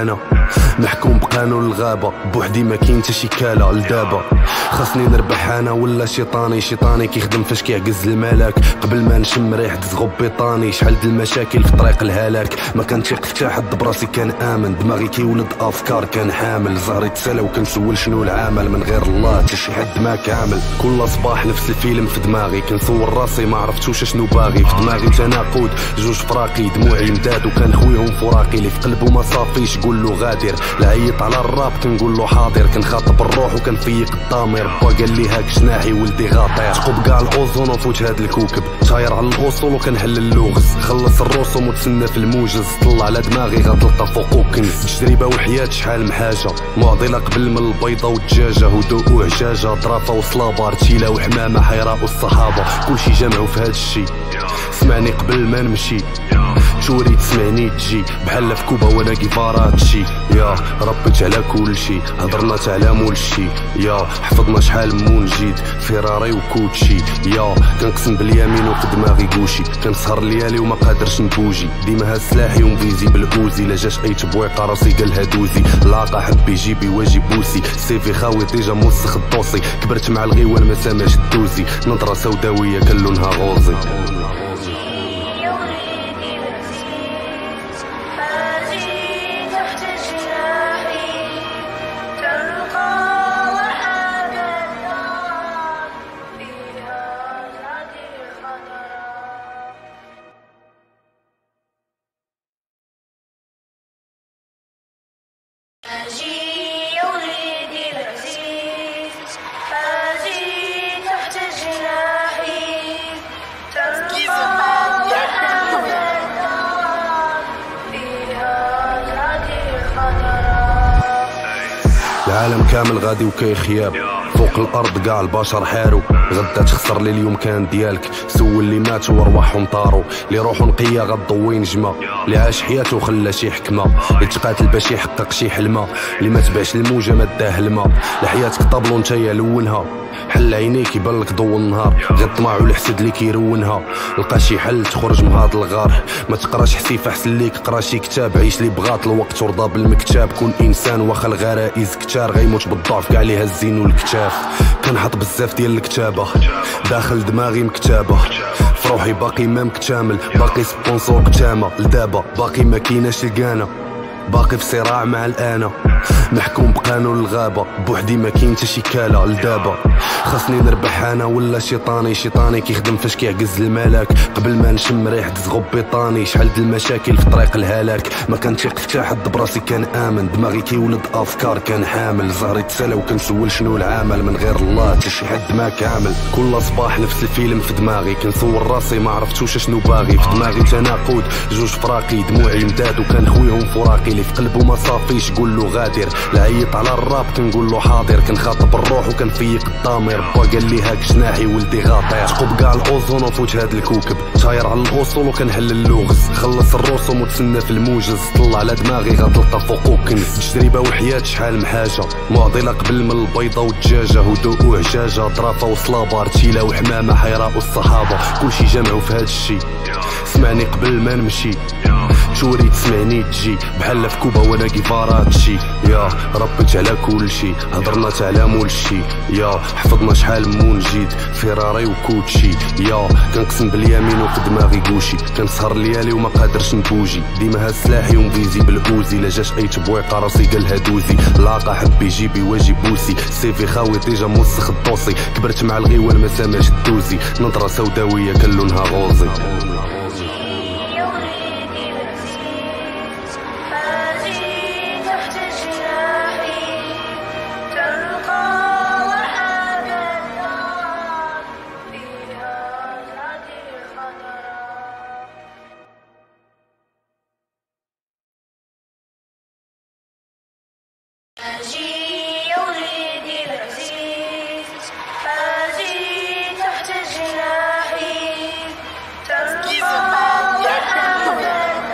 محكوم بقانون الغابة، بوحدي ما كاين حتى شي كالة لدابا. خاصني نربح انا ولا شيطاني كيخدم فاش كيعكز الملاك. قبل ما نشم ريحة زغب بيطاني، شحال د المشاكل في طريق الهلاك. ما كنتيق حتى حد براسي كان امن، دماغي كيولد افكار كان حامل. زهري تسالى وكنسول شنو العمل، من غير الله حتى شي حد ما كامل. كل صباح نفس الفيلم في دماغي، كنصور راسي ما عرفتش شنو باغي. في دماغي تناقض جوج فراقي، دموعي مداد وكان خويهم فراقي. اللي في قلبه ما صافيش قول له غادر، العيط على الراب كنقول له حاضر. كنخاطب الروح وكنفيق الضمير، با قال لي هاك جناحي ولدي غاطير. تقب كاع الاوزون وفوت هاد الكوكب، طاير على الاصول وكنحل اللغز. خلص الرسوم وتسنى في الموجز، طلع على دماغي غتلقى فوقو كنز. تجربه وحياه شحال محاجه، معضله قبل من البيضه والدجاجه. هدوء وعجاجه، ظرافه وصلابه، رتيله وحمامه، حيراء والصحابه. كلشي جمعوا في هاد الشي، سمعني قبل ما نمشي. توري تسمعني تجي بحال في كوبا وانا كيفارات شي. يا ربيت على كل شي، هضرنا على مول شي. يا حفظنا شحال مون جيد، فيراري وكوتشي. يا كنقسم باليمين وفي دماغي كوشي، كنسهر ليالي وما قادرش نبوجي. ديما هاز سلاحي ومفيزي بالاوزي، لا جاش اي تبويقه راسي قالها دوزي. لاقا حبي جيبي واجي بوسي، سيفي خاوي ديجا موسخ الدوسي. كبرت مع الغيوان ما سامعش الدوزي، نظره سوداويه كان لونها غوزي. أجي يا وليدي العزيز، أجي تحت جناحي، تلقى وحدك فيها تعدي الخطرات. العالم كامل غادي وكيخياب، فوق الارض كاع البشر حارو. غدا تخسر لي اليوم كان ديالك، سول اللي مات وارواحهم طاروا. اللي روحو نقيه غضوي نجمه، اللي عاش حياته خلى شي حكمه. اللي تقاتل باش يحقق شي حلمه، اللي ما تبعش الموجه ما داه الماء. لحياتك طابلو نتايا لونها، حل عينيك يبان لك ضو النهار. غير الطمع والحسد اللي كيرونها، لقى شي حل تخرج من هاد الغار. ما تقراش حسيفه احسن ليك قرا شي كتاب، عيش لي بغات الوقت ورضى بالمكتاب. كون انسان واخا الغرائز كتار، غيموت بالضعف كاع لي هزين والكتاف. كنحط بزاف ديال الكتابه داخل دماغي مكتابه، فروحي باقي ما مكتمل، باقي سبونسور كتامه. لدابا باقي ما كايناش الكانه، باقي في صراع مع الآنا. محكوم بقانون الغابة، بوحدي ما كاين حتى شي كالة لدابا. خاصني نربح انا ولا شيطاني كيخدم فاش كيعكز الملاك. قبل ما نشم ريحة زغب بيطاني، شحال د المشاكل في طريق الهلاك. ما كنتيق حتى حد براسي كان امن، دماغي كيولد افكار كان حامل. زهري تسالى وكنسول شنو العمل، من غير الله حتى شي حد ما كامل. كل صباح نفس الفيلم في دماغي، كنصور راسي ما عرفتش شنو باغي. في دماغي تناقض جوج فراقي، دموعي مداد وكان خويهم فراقي. اللي في قلبه ما صافيش قول له غادر، العيط على الراب كنقول له حاضر. كنخاطب الروح وكنفيق الضمير، با قال لي هاك جناحي ولدي غاطير. تقب كاع الاوزون وفوت هاد الكوكب، طاير على الاصول وكنحل اللغز. خلص الرسوم وتسنى في الموجز، طلع على دماغي غتلقى فوقو كنز. تجربه وحياه شحال محاجه، معضله قبل من البيضه والدجاجه. هدوء وعجاجه، ظرافه وصلابه، رتيله وحمامه، حيراء والصحابه. كلشي جمعوا في هاد الشي، سمعني قبل ما نمشي. توري تسمعني تجي بحال في كوبا وانا كيفارات شي. يا ربيت على كل شي، هضرنا على مول شي. يا حفظنا شحال مون جيد، فيراري وكوتشي. يا كنقسم باليمين وفي دماغي كوشي، كنسهر ليالي وما قادرش نبوجي. ديما هاز سلاحي ومفيزي بالاوزي، لا جاش اي تبويقه راسي قالها دوزي. لاقا حبي جيبي واجي بوسي، سيفي خاوي ديجا موسخ الدوسي. كبرت مع الغيوان ما سامعش الدوزي، نظره سوداويه كان لونها غوزي. أجي يا وليدي العزيز، أجي تحت جناحي، تلقى وحدك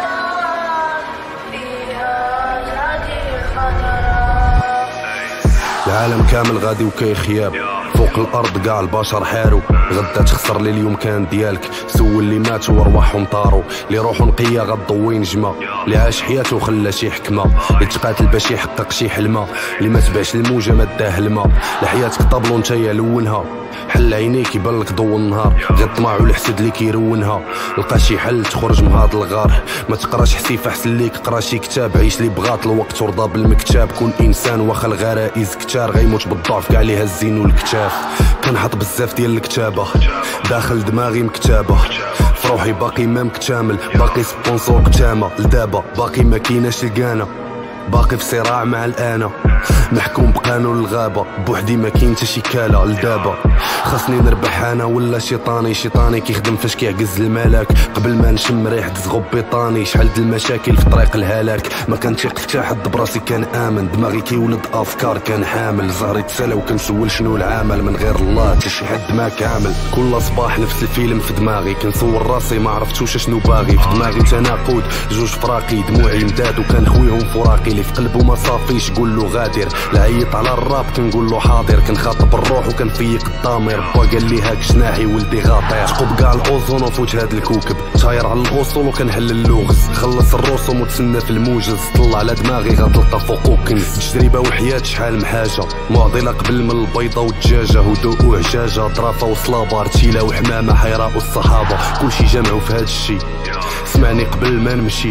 فيها تعدي الخطرات. العالم كامل غادي وكيخياب، فوق الارض كاع البشر حاروا، غدا تخسر لي اليوم كان ديالك. سول اللي ماتوا وارواحهم طاروا، اللي روحو نقيه غضوي نجمه، اللي عاش حياته خلى شي حكمه، اللي تقاتل باش يحقق شي حلمه، اللي ما تبعش الموجه ما داه الماء. لحياتك طابلو نتايا لونها، حل عينيك يبان لك ضو النهار، غير الطمع والحسد اللي كيرونها. لقى شي حل تخرج من هاد الغار، ما تقراش حسيف احسن ليك قرا شي كتاب، عيش لي بغات الوقت ورضى بالمكتاب. كون انسان واخا الغرائز كتار، غيموت بالضعف كاع ليها الزين والكتاف. كنحط بزاف ديال الكتابه داخل دماغي مكتابه، فروحي باقي ما مكتامل، باقي سبونسور كتامه. لدابا باقي ما كايناش القانا، باقي في صراع مع الآنا، محكوم بقانون الغابة، بوحدي ما كاين حتى شي كالة. لدابا خاصني نربح انا ولا شيطاني كيخدم فاش كيعكز الملاك، قبل ما نشم ريحة زغب بيطاني. شحال د المشاكل في طريق الهلاك، ما كنتيق حتى حد براسي كان امن، دماغي كيولد افكار كان حامل. زهري تسالى وكنسول شنو العمل، من غير الله حتى شي حد ما كامل. كل صباح نفس الفيلم في دماغي، كنسول راسي ما عرفتوش شنو باغي. في دماغي تناقض جوج فراقي، دموعي مداد وكان خويهم فراقي، اللي في قلبه ما صافيش قول له غادر. لعيط على الراب كنقول له حاضر، كنخاطب الروح وكنفيق الضمير. با قال لي هاك جناحي ولدي غاطير، ثقب كاع الاوزون وفوت هاد الكوكب، طاير على الاصول وكنحل اللغز. خلص الرسوم وتسنى في الموجز، طلع على دماغي غتلقى فوقو كنز. تجربه وحياه شحال محاجه، معضله قبل من البيضه والدجاجه، هدوء وعجاجه، ظرافه وصلابه، رتيله وحمامه، حيراء والصحابه، كلشي جمعوا في هاد الشي. سمعني قبل ما نمشي،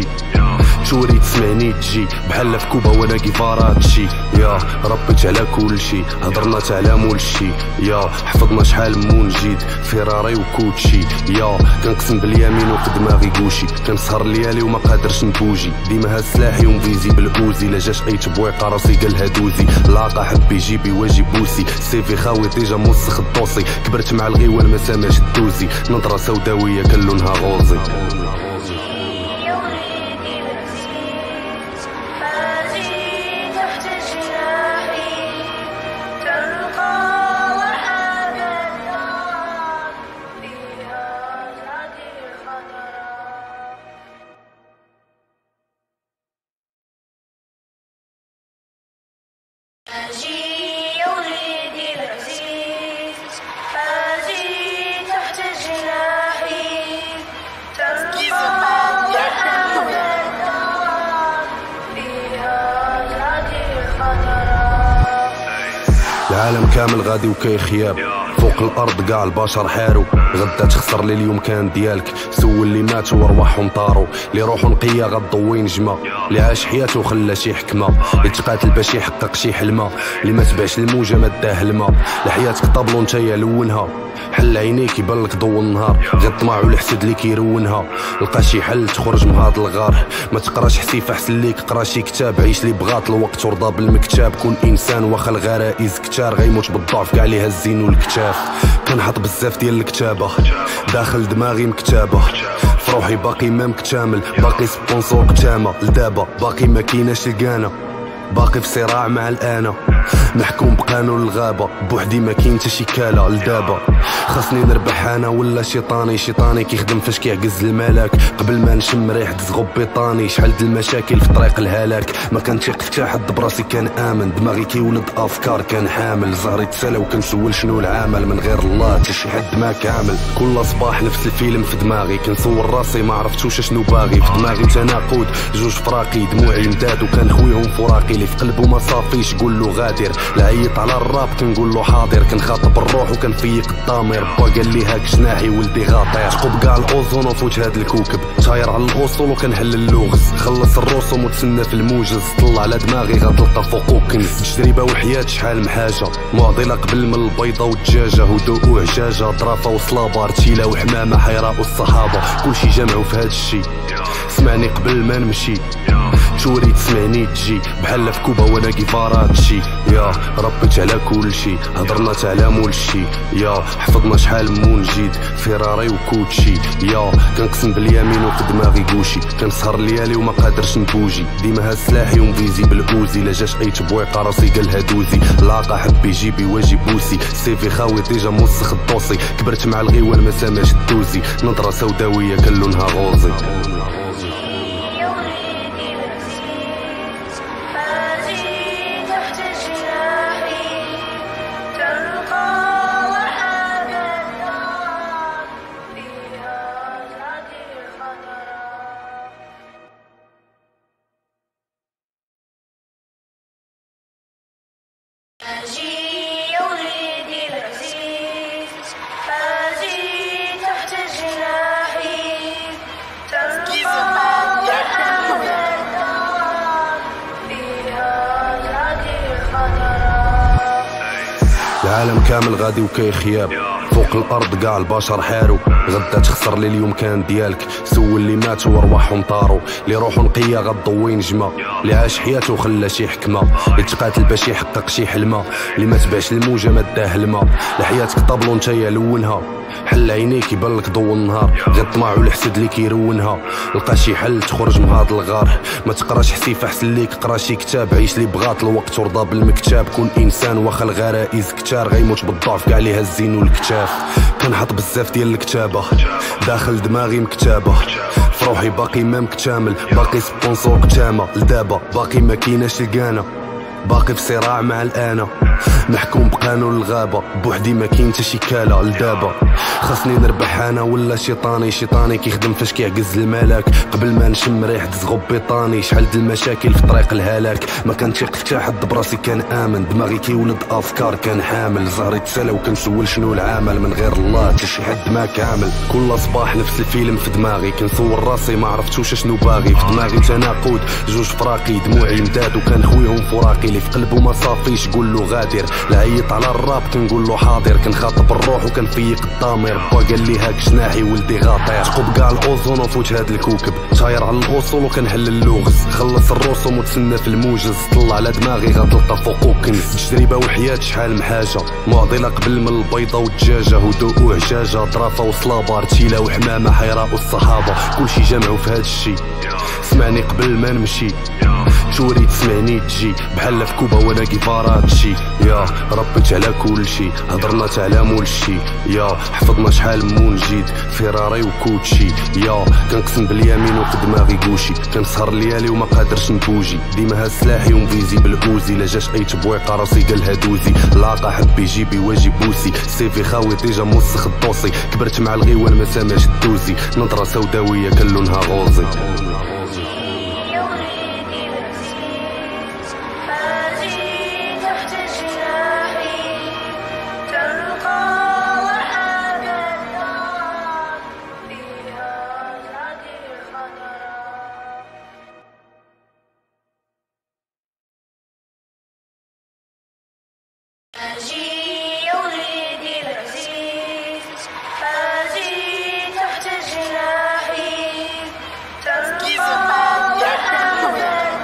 توري تسمعني تجي بحال في كوبا وانا كيفارات شي. يا ربيت على كل شي، هضرنا على مول الشي، يا حفظنا شحال مون جيد، فيراري وكوتشي. يا كنقسم باليمين وفي دماغي كوشي، كنسهر الليالي وما قادرش نبوجي، ديما هاز سلاحي ومفيزي بالاوزي. لا جاش اي تبويقه راسي قالها دوزي، لاقا حبي جيبي واجي بوسي، سيفي خاوي ديجا موسخ الدوسي. كبرت مع الغيوان ما سامعش الدوزي، نظره سوداويه كان لونها غوزي. أجي يا وليدي العزيز، أجي تحت جناحي، تلقى مرحبا الدار فيها تهدي الخضراء. العالم كامل غادي وكيخياب، فوق الارض كاع البشر حاروا، غدا تخسر لي اليوم كان ديالك. سول اللي ماتوا وارواحهم طاروا، اللي روحو نقيه غضوي نجمه، اللي عاش حياته خلى شي حكمه، اللي تقاتل باش يحقق شي حلمه، اللي ما تبعش الموجه ما داه الماء. لحياتك طابلو نتايا لونها، حل عينيك يبان لك ضو النهار، غير الطمع والحسد اللي كيرونها. لقى شي حل تخرج من هاد الغار، ما تقراش حسيف احسن ليك قرا شي كتاب، عيش لي بغات الوقت ورضى بالمكتاب. كون انسان واخا الغرائز كتار، غيموت بالضعف كاع ليها الزين والكتاف. كنحط بزاف ديال الكتابه داخل دماغي مكتابه، فروحي باقي ما مكتامل، باقي سبونسور كتامه. لدابا باقي ما كايناش القانا، باقي في صراع مع الآنا، محكوم بقانون الغابة، بوحدي ما كاين حتى شي كالة. لدابا خاصني نربح انا ولا شيطاني كيخدم فاش كيعكز الملاك، قبل ما نشم ريحة زغب بيطاني. شحال د المشاكل في طريق الهلاك، ما كنتيق حتى حد براسي كان امن، دماغي كيولد افكار كان حامل. زهري تسالى وكنسول شنو العمل، من غير الله حتى شي حد ما كامل. كل صباح نفس الفيلم في دماغي، كنسول راسي ما عرفتوش شنو باغي. في دماغي تناقض جوج فراقي، دموعي مداد وكان خويهم فراقي، اللي في قلبه ما صافيش قول له غادر. لعيط على الراب كنقول له حاضر، كنخاطب الروح وكنفيق الضمير. با قال لي هاك جناحي ولدي غاطير، ثقب كاع الاوزون وفوت هاد الكوكب، طاير على الاصول وكنحل اللغز. خلص الرسوم وتسنى في الموجز، طلع على دماغي غتلقى فوقو كنز. تجربه وحياه شحال محاجه، معضله قبل من البيضه والدجاجه، هدوء وعجاجه، ظرافه وصلابه، رتيله وحمامه، حيراء والصحابه، كلشي جمعوا في هاد الشي. سمعني قبل ما نمشي، توري تسمعني تجي بحال في كوبا وانا كيفارات شي. يا ربيت على كل شي، هضرنا على مول الشي، يا حفظنا شحال مون جيد، فيراري وكوتشي. يا كنقسم باليمين وفي دماغي كوشي، كنسهر الليالي وما قادرش نبوجي، ديما هاز سلاحي ومفيزي بالاوزي. لا جاش اي تبويقه راسي قالها دوزي، لاقا حبي جيبي واجي بوسي، سيفي خاوي ديجا موسخ الدوسي. كبرت مع الغيوان ما سامعش الدوزي، نظره سوداويه كان لونها غوزي. أجي تحت جناحي، تلقى أجي يا وليدي العزيز أجي تحت جناحي تلقى الحمد فيها تعدي الخطرات. العالم كامل غادي وكيخياب فوق الارض كاع البشر حارو غدا تخسر لي اليوم كان ديالك سول اللي مات وارواحهم طاروا اللي روحو نقيه غضوي نجمه اللي عاش حياته خلى شي حكمه اللي تقاتل باش يحقق شي حلمه اللي ما تبعش الموجه ما داه الماء لحياتك طابلو نتايا لونها حل عينيك يبان لك ضو النهار غير الطمع والحسد اللي كيرونها لقى شي حل تخرج من هاد الغار ما تقراش حسيف احسن ليك قرا شي كتاب عيش لي بغات الوقت ورضى بالمكتاب كون انسان واخا الغرائز كتار غيموت بالضعف كاع ليها الزين والكتاف كنحط بزاف ديال الكتابه داخل دماغي مكتابه فروحي باقي ما مكتامل باقي سبونسور كتامه لدابا باقي ما كيناش الكانه باقي في صراع مع الآنا محكوم بقانون الغابة بوحدي ما كاين حتى شي كالة لدابا خاصني نربح انا ولا شيطاني كيخدم فاش كيعكز الملاك قبل ما نشم ريحة زغب بيطاني شحال د المشاكل في طريق الهلاك ما كنتيق حتى حد براسي كان امن دماغي كيولد افكار كان حامل زهري تسالى وكنسول شنو العمل من غير الله حتى شي حد ما كامل كل صباح نفس الفيلم في دماغي كنصور راسي ما عرفتوش شنو باغي في دماغي تناقض جوج فراقي دموعي مداد وكان خويهم فراقي اللي في قلبه ما صافيش قول له غادر العيط على الراب كنقول له حاضر كنخاطب الروح وكنفيق الضمير با قال لي هاك جناحي ولدي غاطير ثقب كاع الاوزون وفوت هاد الكوكب طاير على الاصول وكنحل اللغز خلص الرسوم وتسنى في الموجز طلع على دماغي غتلقى فوقو كنز تجربه وحياه شحال محاجه معضله قبل من البيضه والدجاجه هدوء وعجاجه ظرافه وصلابه رتيله وحمامه حيراء والصحابه كلشي جمعوا في هاد الشي سمعني قبل ما نمشي توري تسمعني تجي بحال في كوبا وانا كيفاراتشي يا ربيت على كل شي هضرنا على مول شي يا حفظنا شحال مون جيد فيراري وكوتشي يا كنقسم باليمين وفي دماغي كوشي كنسهر ليالي وما قادرش نبوجي ديما هاز سلاحي ومفيزي بالاوزي لا جاش اي تبويقه راسي قالها دوزي لاقا حبي جيبي واجي بوسي سيفي خاوي ديجا موسخ الدوسي كبرت مع الغيوان ما سامعش الدوزي نظره سوداويه كان لونها غوزي أجي يا وليدي العزيز أجي تحت جناحي تلقى الحمد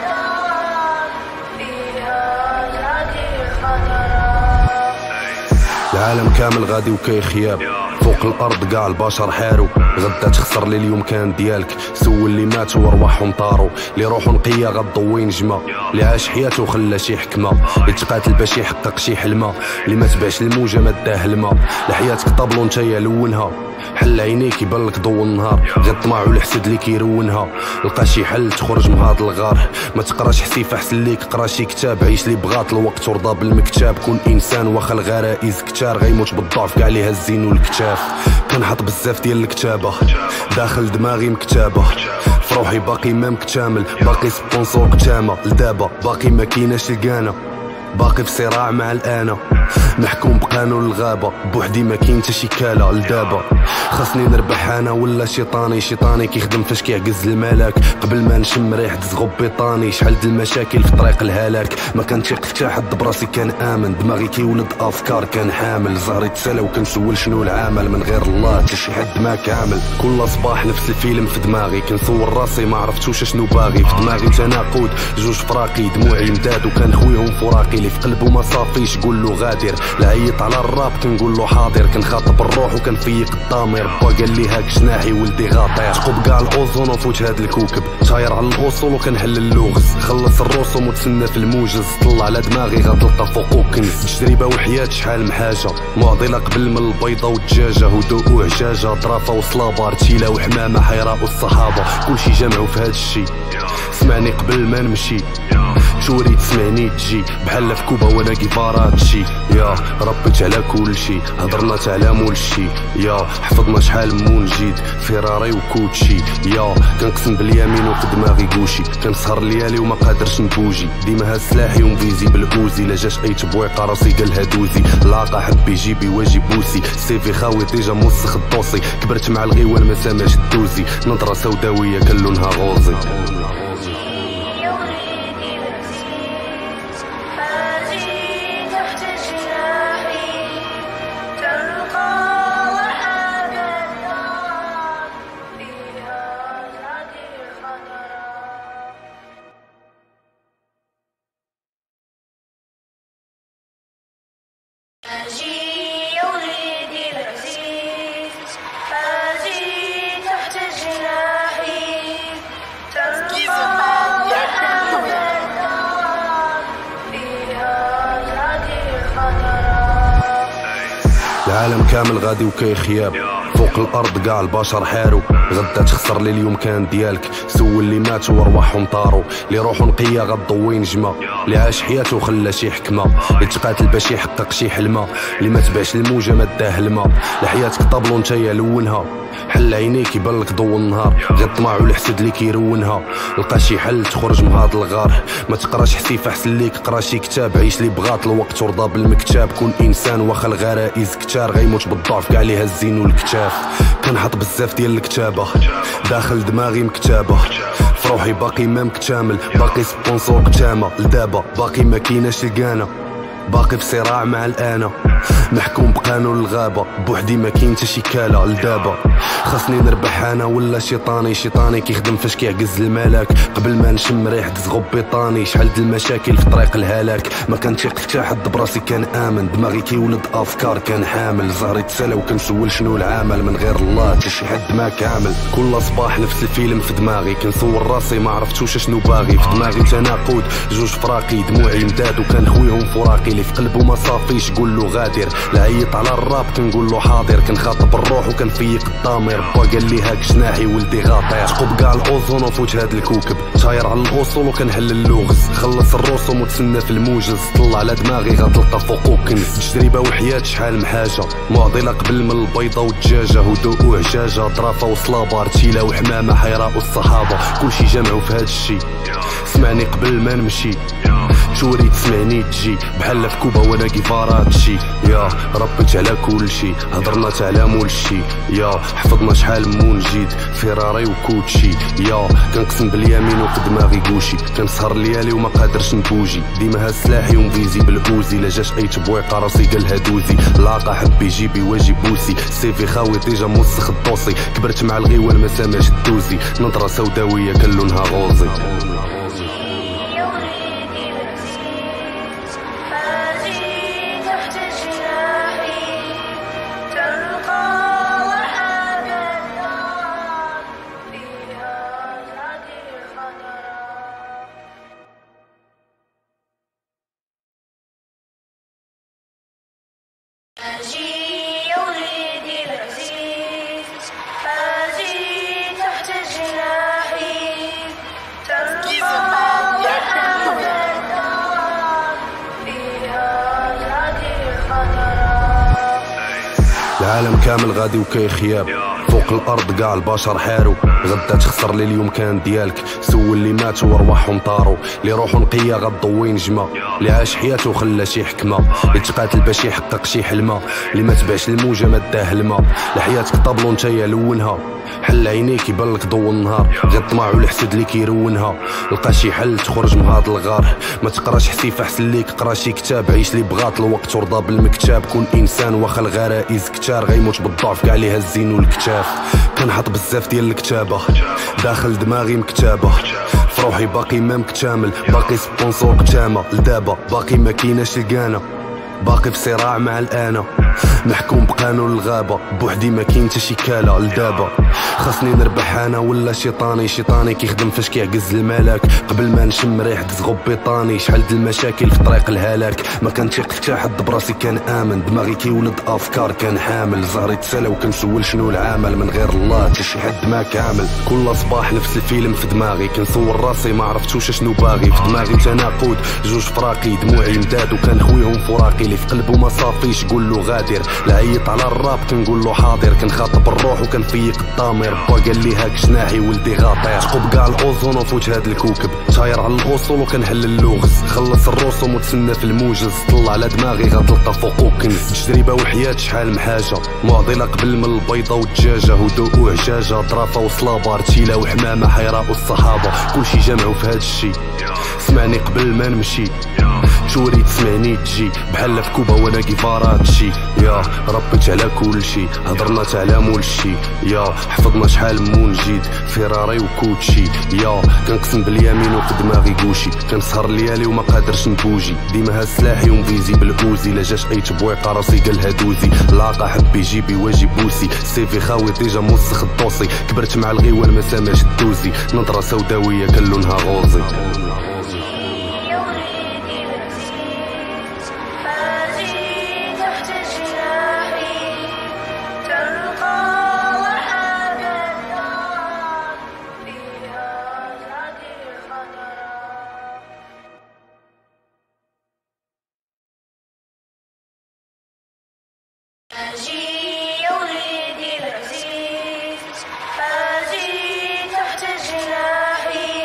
فيها تعدي الخطرات. العالم كامل غادي وكيخياب فوق الارض كاع البشر حارو غدا تخسر لي اليوم كان ديالك سول اللي مات وارواحهم طاروا اللي روحو نقيه غضوي نجمه اللي عاش حياته خلى شي حكمه اللي تقاتل باش يحقق شي حلمه اللي ما تبعش الموجه ما داه الماء لحياتك طابلو نتايا لونها حل عينيك يبان لك ضو النهار غير الطمع والحسد اللي كيرونها لقى شي حل تخرج من هاد الغار ما تقراش حسيف احسن ليك قرا شي كتاب عيش لي بغات الوقت ورضى بالمكتاب كون انسان واخا الغرائز كتار غيموت بالضعف كاع ليها الزين والكتاف كنحط بزاف ديال الكتابه داخل دماغي مكتابه فروحي باقي ما مكتامل باقي سبونسور كتامه لدابا باقي ما كيناش الكانه باقي في صراع مع الآنا محكوم بقانون الغابة بوحدي ما كاين حتى شي كالة لدابا خاصني نربح انا ولا شيطاني كيخدم فاش كيعكز الملاك قبل ما نشم ريحة زغب بيطاني شحال د المشاكل في طريق الهلاك ما كنتيق حتى حد براسي كان امن دماغي كيولد افكار كان حامل زهري تسالى وكنسول شنو العمل من غير الله حتى شي حد ما كامل كل صباح نفس الفيلم في دماغي كنصور راسي ما عرفتوش شنو باغي في دماغي تناقض جوج فراقي دموعي مداد وكان خويهم فراقي اللي في قلبه ما صافيش قول له غادر العيط على الراب كنقول له حاضر كنخاطب الروح وكنفيق الضمير با قال لي هاك جناحي ولدي غاطير ثقب كاع الاوزون وفوت هاد الكوكب طاير على الاصول وكنحل اللغز خلص الرسوم وتسنى في الموجز طلع على دماغي غتلقى فوقو كنز تجربه وحياه شحال محاجه معضله قبل من البيضه والدجاجه هدوء وعجاجه ظرافه وصلابه رتيله وحمامه حيراء والصحابه كلشي جمعوا في هاد الشي سمعني قبل ما نمشي شوري تسمعني تجي بحال في كوبا وانا كيفاراتشي. يا ربيت على كل شي، هضرنا على مول الشي. يا حفظنا شحال مون جيد فيراري وكوتشي. يا كنقسم باليمين وفي دماغي كوشي، كنسهر ليالي وما قادرش نبوجي. ديما هاز سلاحي ومفيزي بالاوزي، لا جاش اي تبويقه راسي قالها دوزي. لاقا حبي جيبي واجي بوسي، سيفي خاوي ديجا موسخ الدوسي. كبرت مع الغيوان ما سامعش الدوزي، نظره سوداويه كان لونها غوزي. يا وليدي العزيز هاجي تحت جناحي تلقى وحدك فيها العدي الخضراء. العالم كامل غادي وكيخياب، فوق الارض كاع البشر حارو. غدا تخسر لي اليوم كان ديالك، سول اللي مات وارواحهم طاروا. اللي روحو نقيه غضوي نجمه، اللي عاش حياته وخلى شي حكمه. اللي تقاتل باش يحقق شي حلمه، اللي ما تبعش الموجه ما داه الماء. لحياتك طابلو نتايا لونها، حل عينيك يبان لك ضو النهار. غير الطمع والحسد اللي كيرونها، لقى شي حل تخرج من هاد الغار. ما تقراش حسيف احسن ليك قرا شي كتاب، عيش لي بغات الوقت ورضى بالمكتاب. كون انسان واخا الغرائز كتار، غيموت بالضعف كاع ليها الزين والكتاف. كنحط بزاف ديال الكتابه داخل دماغي مكتابه، فروحي باقي ما مكتمل، باقي سبونسور كتامه. لدابا باقي ما كايناش الكانه، باقي في صراع مع الانا، محكوم بقانون الغابه. بوحدي ما كاين حتى شي كاله. لدابا خاصني نربح انا ولا شيطاني. شيطاني كيخدم فاش كيعكز الملاك، قبل ما نشم ريحه زغب بيطاني. شحال د المشاكل في طريق الهلاك، ما كنتيق حتى حد براسي كان امن. دماغي كيولد افكار كان حامل، زهري تسالى وكنسول شنو العمل. من غير الله حتى شي حد ما كامل. كل صباح نفس الفيلم في دماغي، كنسول راسي ما عرفتوش شنو باغي. في دماغي تناقض جوج فراقي، دموعي مداد وكان خويهم فراقي. اللي في قلبه ما صافيش قول له غادر، العيط على الراب كنقول له حاضر. كنخاطب الروح وكنفيق الضمير، با قال لي هاك جناحي ولدي غاطير. تقب كاع الاوزون وفوت هاد الكوكب، طاير على الاصول وكنحل اللغز. خلص الرسوم وتسنى في الموجز، طلع على دماغي غتلقى فوقو كنز. تجربه وحياه شحال محاجه، معضله قبل من البيضه والدجاجه. هدوء وعجاجه، ظرافه وصلابه، رتيله وحمامه، حيراء والصحابه. كلشي جمعوا في هاد الشي، سمعني قبل ما نمشي. شوري تسمعني تجي بحال في كوبا وانا كيفاراتشي. يا ربيت على كل شي، هضرنا على مول الشي. يا حفظنا شحال مون جيد فيراري وكوتشي. يا كنقسم باليمين وفي دماغي كوشي، كنسهر ليالي وما قادرش نبوجي. ديما هاز سلاحي ومفيزي بالاوزي، لا جاش اي تبويقه راسي قالها دوزي. لاقا حبي جيبي واجي بوسي، سيفي خاوي ديجا موسخ الدوسي. كبرت مع الغيوان ما سامعش الدوزي، نظره سوداويه كان لونها غوزي. يا وليدي العزيز هاجي تحت جناحي تلقى وحدك فيها العدي الخضراء. العالم كامل غادي وكيخياب، فوق الارض كاع البشر حارو. غدا تخسر لي اليوم كان ديالك، سول اللي مات وارواحهم طاروا. اللي روحو نقيه غضوي نجمه، اللي عاش حياته وخلى شي حكمه. اللي تقاتل باش يحقق شي حلمه، اللي ما تبعش الموجه ما داه الماء. لحياتك طابلو نتايا لونها، حل عينيك يبان لك ضو النهار. غير الطمع والحسد اللي كيرونها، لقى شي حل تخرج من هاد الغار. ما تقراش حسيف احسن ليك قرا شي كتاب، عيش لي بغات الوقت ورضى بالمكتاب. كون انسان واخا الغرائز كتار، غيموت بالضعف كاع ليها الزين والكتاف. كنحط بزاف ديال الكتابه داخل دماغي مكتابه، فروحي باقي ما مكتمل، باقي سبونسور كتامه. لدابا باقي ما كايناش الكانه، باقي في صراع مع الانا، محكوم بقانون الغابة بوحدي ما كاين حتى شي كالة لدابا. خاصني نربح انا ولا شيطاني كيخدم فاش كيعجز الملاك. قبل ما نشم ريحة زغب بيطاني شحال د المشاكل في طريق الهلاك. ما كنتيق حتى حد براسي كان امن دماغي كيولد افكار كان حامل. زهري تسالى وكنسول شنو العمل من غير الله حتى شي حد ما كامل. كل صباح نفس الفيلم في دماغي كنصور راسي ما عرفتوش شنو باغي. في دماغي تناقض جوج فراقي دموعي مداد وكان خويهم فراقي. اللي في قلبه ما صافيش قول له غادر. العيط على الراب كنقول له حاضر. كنخاطب الروح وكنفيق الضمير. با قال لي هاك جناحي ولدي غاطير. تقب كاع الاوزون وفوت هاد الكوكب. طاير على الاصول وكنحل اللغز. خلص الرسوم وتسنى في الموجز. طلع على دماغي غتلقى فوقو كنز. تجربه وحياه شحال محاجه. معضله قبل من البيضه والدجاجه. هدوء وعجاجه ظرافه وصلابه. رتيله وحمامه حيراء والصحابه. كلشي جمعوا في هاد الشي. سمعني قبل ما نمشي. توري تسمعني تجي بحال في كوبا وانا كيفارات شي. يا ربيت على كل شي هضرنا على مول شي. يا حفظنا شحال مون جيد فيراري وكوتشي. يا كنقسم باليمين وفي دماغي كوشي. كنسهر الليالي وما قادرش نبوجي. ديما هاز سلاحي ومفيزي بالاوزي. لا جاش اي تبويقه راسي قالها دوزي. لاقا حبي جيبي واجي بوسي. سيفي خاوي ديجا موسخ الدوسي. كبرت مع الغيوان ما سامعش الدوزي. نظره سوداويه كان لونها غوزي. أجي يا وليدي العزيز أجي تحت جناحي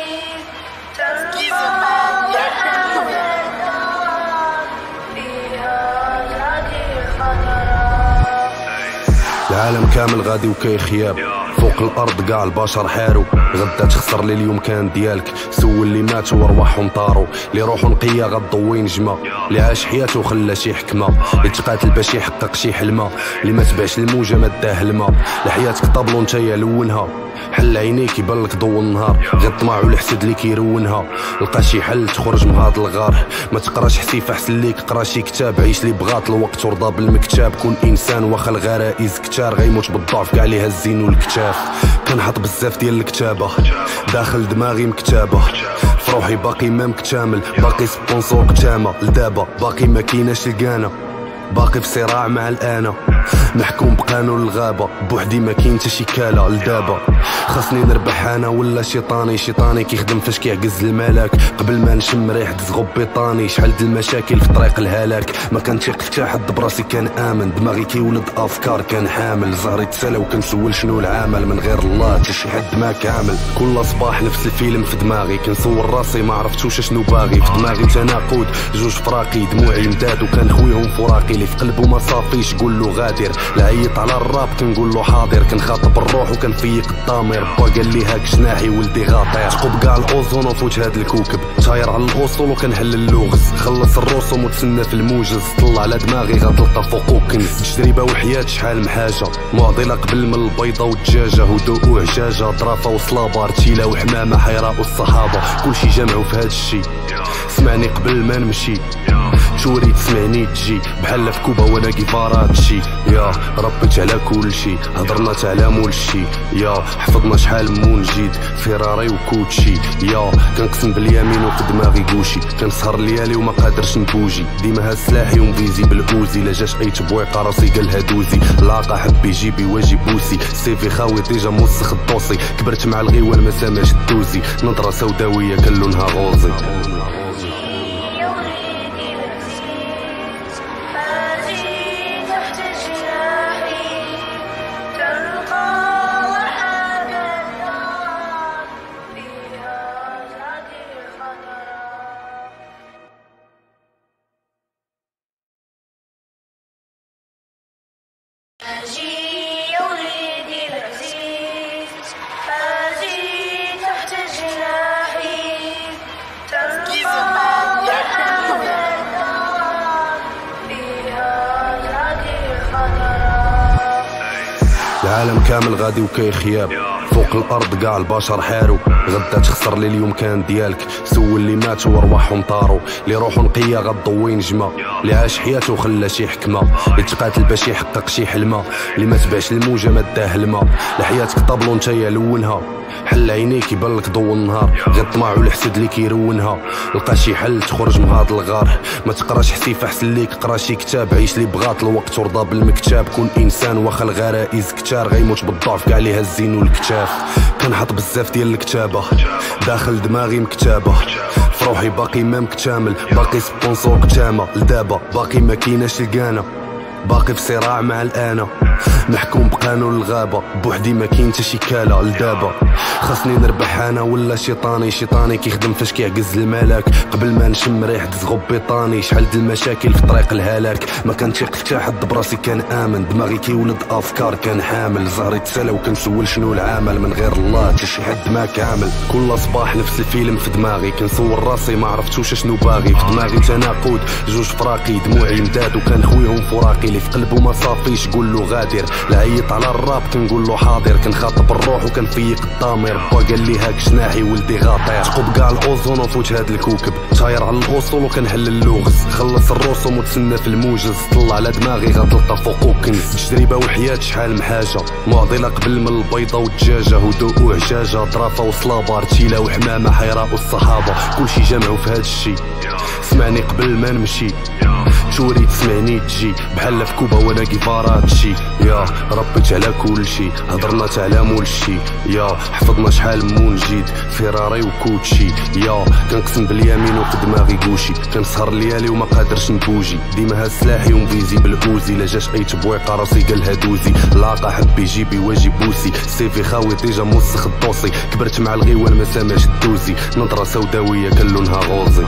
تلقى وحاب الدار فيها زادي الخضراء. العالم كامل غادي وكيخياب فوق الارض كاع البشر حارو. غدا تخسر لي اليوم كان ديالك. سول اللي ماتوا وارواحهم طاروا. اللي روحو نقيه غضوي نجمه. اللي عاش حياته وخلى شي حكمه. اللي تقاتل باش يحقق شي حلمه. اللي ما تبعش الموجه ما داه الماء. لحياتك طابلو نتايا لونها. حل عينيك يبان لك ضو النهار. غير الطمع والحسد اللي كيرونها. لقى شي حل تخرج من هاد الغار. ما تقراش حسيف احسن ليك قرا شي كتاب. عيش لي بغات الوقت ورضا بالمكتاب. كون انسان واخا الغرائز كتار. غيموت بالضعف كاع ليها الزين والكتاف. كنحط بزاف ديال الكتابه داخل دماغي مكتابه. فروحي باقي ما مكتامل. باقي سبونسور كتامه لدابا. باقي ما كايناش الكانه. باقي في صراع مع الآن. محكوم بقانون الغابة بوحدي ما كاين حتى شي كالة لدابا. خاصني نربح انا ولا شيطاني كيخدم فاش كيعجز الملاك. قبل ما نشم ريحة زغب بيطاني شحال د المشاكل في طريق الهلاك. ما كنتيق حتى حد براسي كان امن دماغي كيولد افكار كان حامل. زهري تسالى وكنسول شنو العمل من غير الله حتى شي حد ما كامل. كل صباح نفس الفيلم في دماغي كنصور راسي ما عرفتوش شنو باغي. في دماغي تناقض جوج فراقي دموعي مداد وكان خويهم فراقي. اللي في قلبه ما صافيش قول له غادر. العيط على الراب كنقول له حاضر. كنخاطب الروح وكنفيق الضمير. با قال لي هاك جناحي ولدي غاطير. تقب كاع الاوزون وفوت هاد الكوكب. طاير على الاصول وكنحل اللغز. خلص الرسوم وتسنى في الموجز. طلع على دماغي غتلقى فوقو كنز. تجربه وحياه شحال محاجه. معضله قبل من البيضه والدجاجه. هدوء وعجاجه ظرافه وصلابه. رتيله وحمامه حيراء والصحابه. كلشي جمعوا في هاد الشي. سمعني قبل ما نمشي. توري تسمعني تجي بحال في كوبا وانا كيفارات شي. يا ربيت على كل شي هضرنا على مول شي. يا حفظنا شحال مون جيد فيراري وكوتشي. يا كنقسم باليمين وفي دماغي كوشي. كنسهر الليالي وما قادرش نبوجي. ديما هاز سلاحي ومفيزي بالاوزي. لا جاش اي تبويقه راسي قالها دوزي. لاقا حبي جيبي واجي بوسي. سيفي خاوي ديجا موسخ الدوسي. كبرت مع الغيوان ما سامعش الدوزي. نظره سوداويه كان لونها غوزي. أجي يا وليدي العزيز أجي تحت جناحي تلقى وحاب الدار فيها زادي الخضراء. العالم كامل غادي وكيخياب فوق فوق الارض كاع البشر حاروا، غدا تخسر لي اليوم كان ديالك. سول اللي ماتوا وارواحهم طاروا، اللي روحو نقيه غضوي نجمه، اللي عاش حياته وخلى شي حكمه، اللي تقاتل باش يحقق شي حلمه، اللي ما تبعش الموجه ما داه الماء. لحياتك طابلو نتايا لونها، حل عينيك يبلك ضو النهار، غير الطمع والحسد اللي كيرونها. لقى شي حل تخرج من هاد الغار، ما تقراش حسيف احسن ليك قرا شي كتاب، عيش لي بغات الوقت ورضى بالمكتاب. كون انسان واخا الغرائز كتار، غيموت بالضعف كاع ليها الزين والكتاف. كنحط بزاف ديال الكتابه داخل دماغي مكتابه، فروحي باقي ما مكتمل، باقي سبونسور كتامه لدابا، باقي ما كيناش الكانه، باقي في صراع مع الآنا، محكوم بقانون الغابة، بوحدي ما كاين حتى شي كالة لدابا. خاصني نربح انا ولا شيطاني، شيطاني كيخدم فاش كيعكز الملاك، قبل ما نشم ريحة زغب بيطاني. شحال د المشاكل في طريق الهلاك، ما كنتيق حتى حد براسي كان امن، دماغي كيولد افكار كان حامل، زهري تسالى وكنسول شنو العمل، من غير الله حتى شي حد ما كامل. كل صباح نفس الفيلم في دماغي، كنصور راسي ما عرفتوش شنو باغي، في دماغي تناقض جوج فراقي، دموعي مداد وكان خويهم فراقي، اللي في قلبه ما صافيش قول له غادر، العيط على الراب كنقول له حاضر، كنخاطب الروح وكنفيق الضمير. با قال لي هاك جناحي ولدي غاطير، تقب كاع الاوزون وفوت هاد الكوكب، طاير على الاصول وكنحل اللغز، خلص الرسوم وتسنى في الموجز، طلع على دماغي غتلقى فوقو كنز. تجربه وحياه شحال محاجه، معضله قبل من البيضه والدجاجه، هدوء وعجاجه، طرافه وصلابه، رتيله وحمامه، حيراء والصحابه، كلشي جمعوا في هاد الشي. سمعني قبل ما نمشي، توري تسمعني تجي بحال في كوبا وانا كيفارات شي. يا ربيت على كل شي، هضرنا على مول شي، يا حفظنا شحال مون جديد، فيراري وكوتشي. يا كنقسم باليمين وفي دماغي كوشي، كنسهر ليالي وما قادرش نبوجي، ديما هاز سلاحي ومفيزي بالاوزي، لا جاش اي تبويقه راسي قالها دوزي، لاقا حبي جيبي واجي بوسي، سيفي خاوي ديجا موسخ الدوسي، كبرت مع الغيوان ما سامعش الدوزي، نظره سوداويه كان لونها غوزي.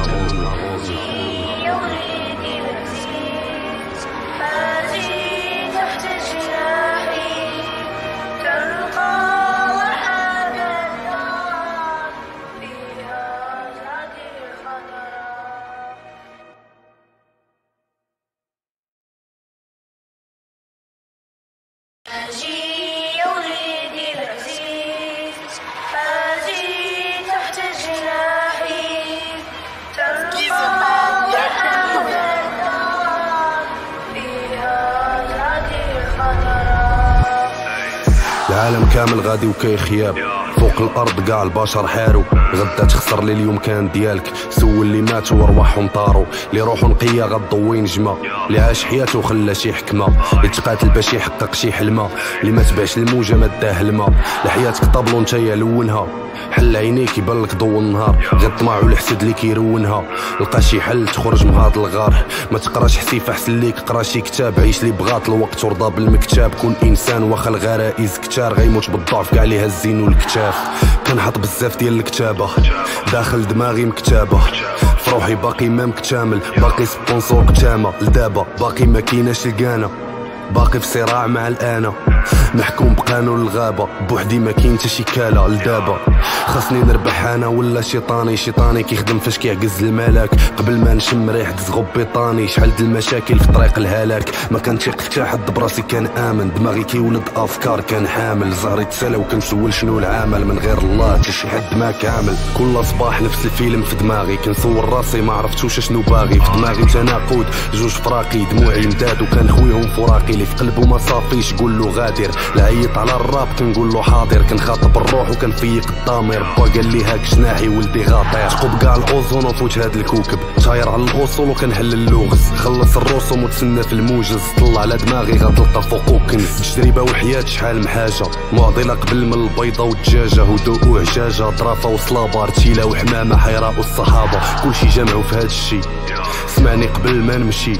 أجي يا وليدي العزيز، أجي تحت جناحي، تلقى وحدك فيها زادي الخضراء. العالم كامل غادي وكيخياب، فوق الارض كاع البشر حاروا، غدا تخسر لي اليوم كان ديالك. سول اللي ماتوا وارواحهم طاروا، اللي روحو نقيه غضوي نجمه، اللي عاش حياته وخلى شي حكمه، اللي تقاتل باش يحقق شي حلمه، اللي ما تبعش الموجه ما داه الماء. لحياتك طابلو نتايا لونها، حل عينيك يبلك ضو النهار، غير الطمع والحسد اللي كيرونها. لقى شي حل تخرج من هاد الغار، ما تقراش حسيف احسن ليك قرا شي كتاب، عيش لي بغات الوقت ورضى بالمكتاب. كون انسان واخا الغرائز كتار، غيموت بالضعف كاع ليها الزين والكتاف. كنحط بزاف ديال الكتابه داخل دماغي مكتابه، فروحي باقي ما مكتمل، باقي سبونسور كتامه لدابا، باقي ما كيناش الكانه، باقي في صراع مع الآنا، محكوم بقانون الغابة، بوحدي ما كاين حتى شي كالة لدابا. خاصني نربح انا ولا شيطاني، شيطاني كيخدم فاش كيعكز الملاك، قبل ما نشم ريحة زغب بيطاني. شحال د المشاكل في طريق الهلاك، ما كنتيق حتى حد براسي كان امن، دماغي كيولد افكار كان حامل، زهري تسالى وكنسول شنو العمل، من غير الله حتى شي حد ما كامل. كل صباح نفس الفيلم في دماغي، كنصور راسي ما عرفتوش شنو باغي، في دماغي تناقض جوج فراقي، دموعي مداد وكان خويهم فراقي، اللي في قلبه ما صافيش قول له غادر، العيط على الراب كنقول له حاضر، كنخاطب الروح وكنفيق الضمير. با قال لي هاك جناحي ولدي غاطير، تقب كاع الاوزون وفوت هاد الكوكب، طاير على الاصول وكنحل اللغز، خلص الرسوم وتسنى في الموجز، طلع على دماغي غتلقى فوقو كنز. تجربه وحياه شحال محاجه، معضله قبل من البيضه والدجاجه، هدوء وعجاجه، طرافه وصلابه، رتيله وحمامه، حيراء والصحابه، كلشي جمعوا في هاد الشي. سمعني قبل ما نمشي،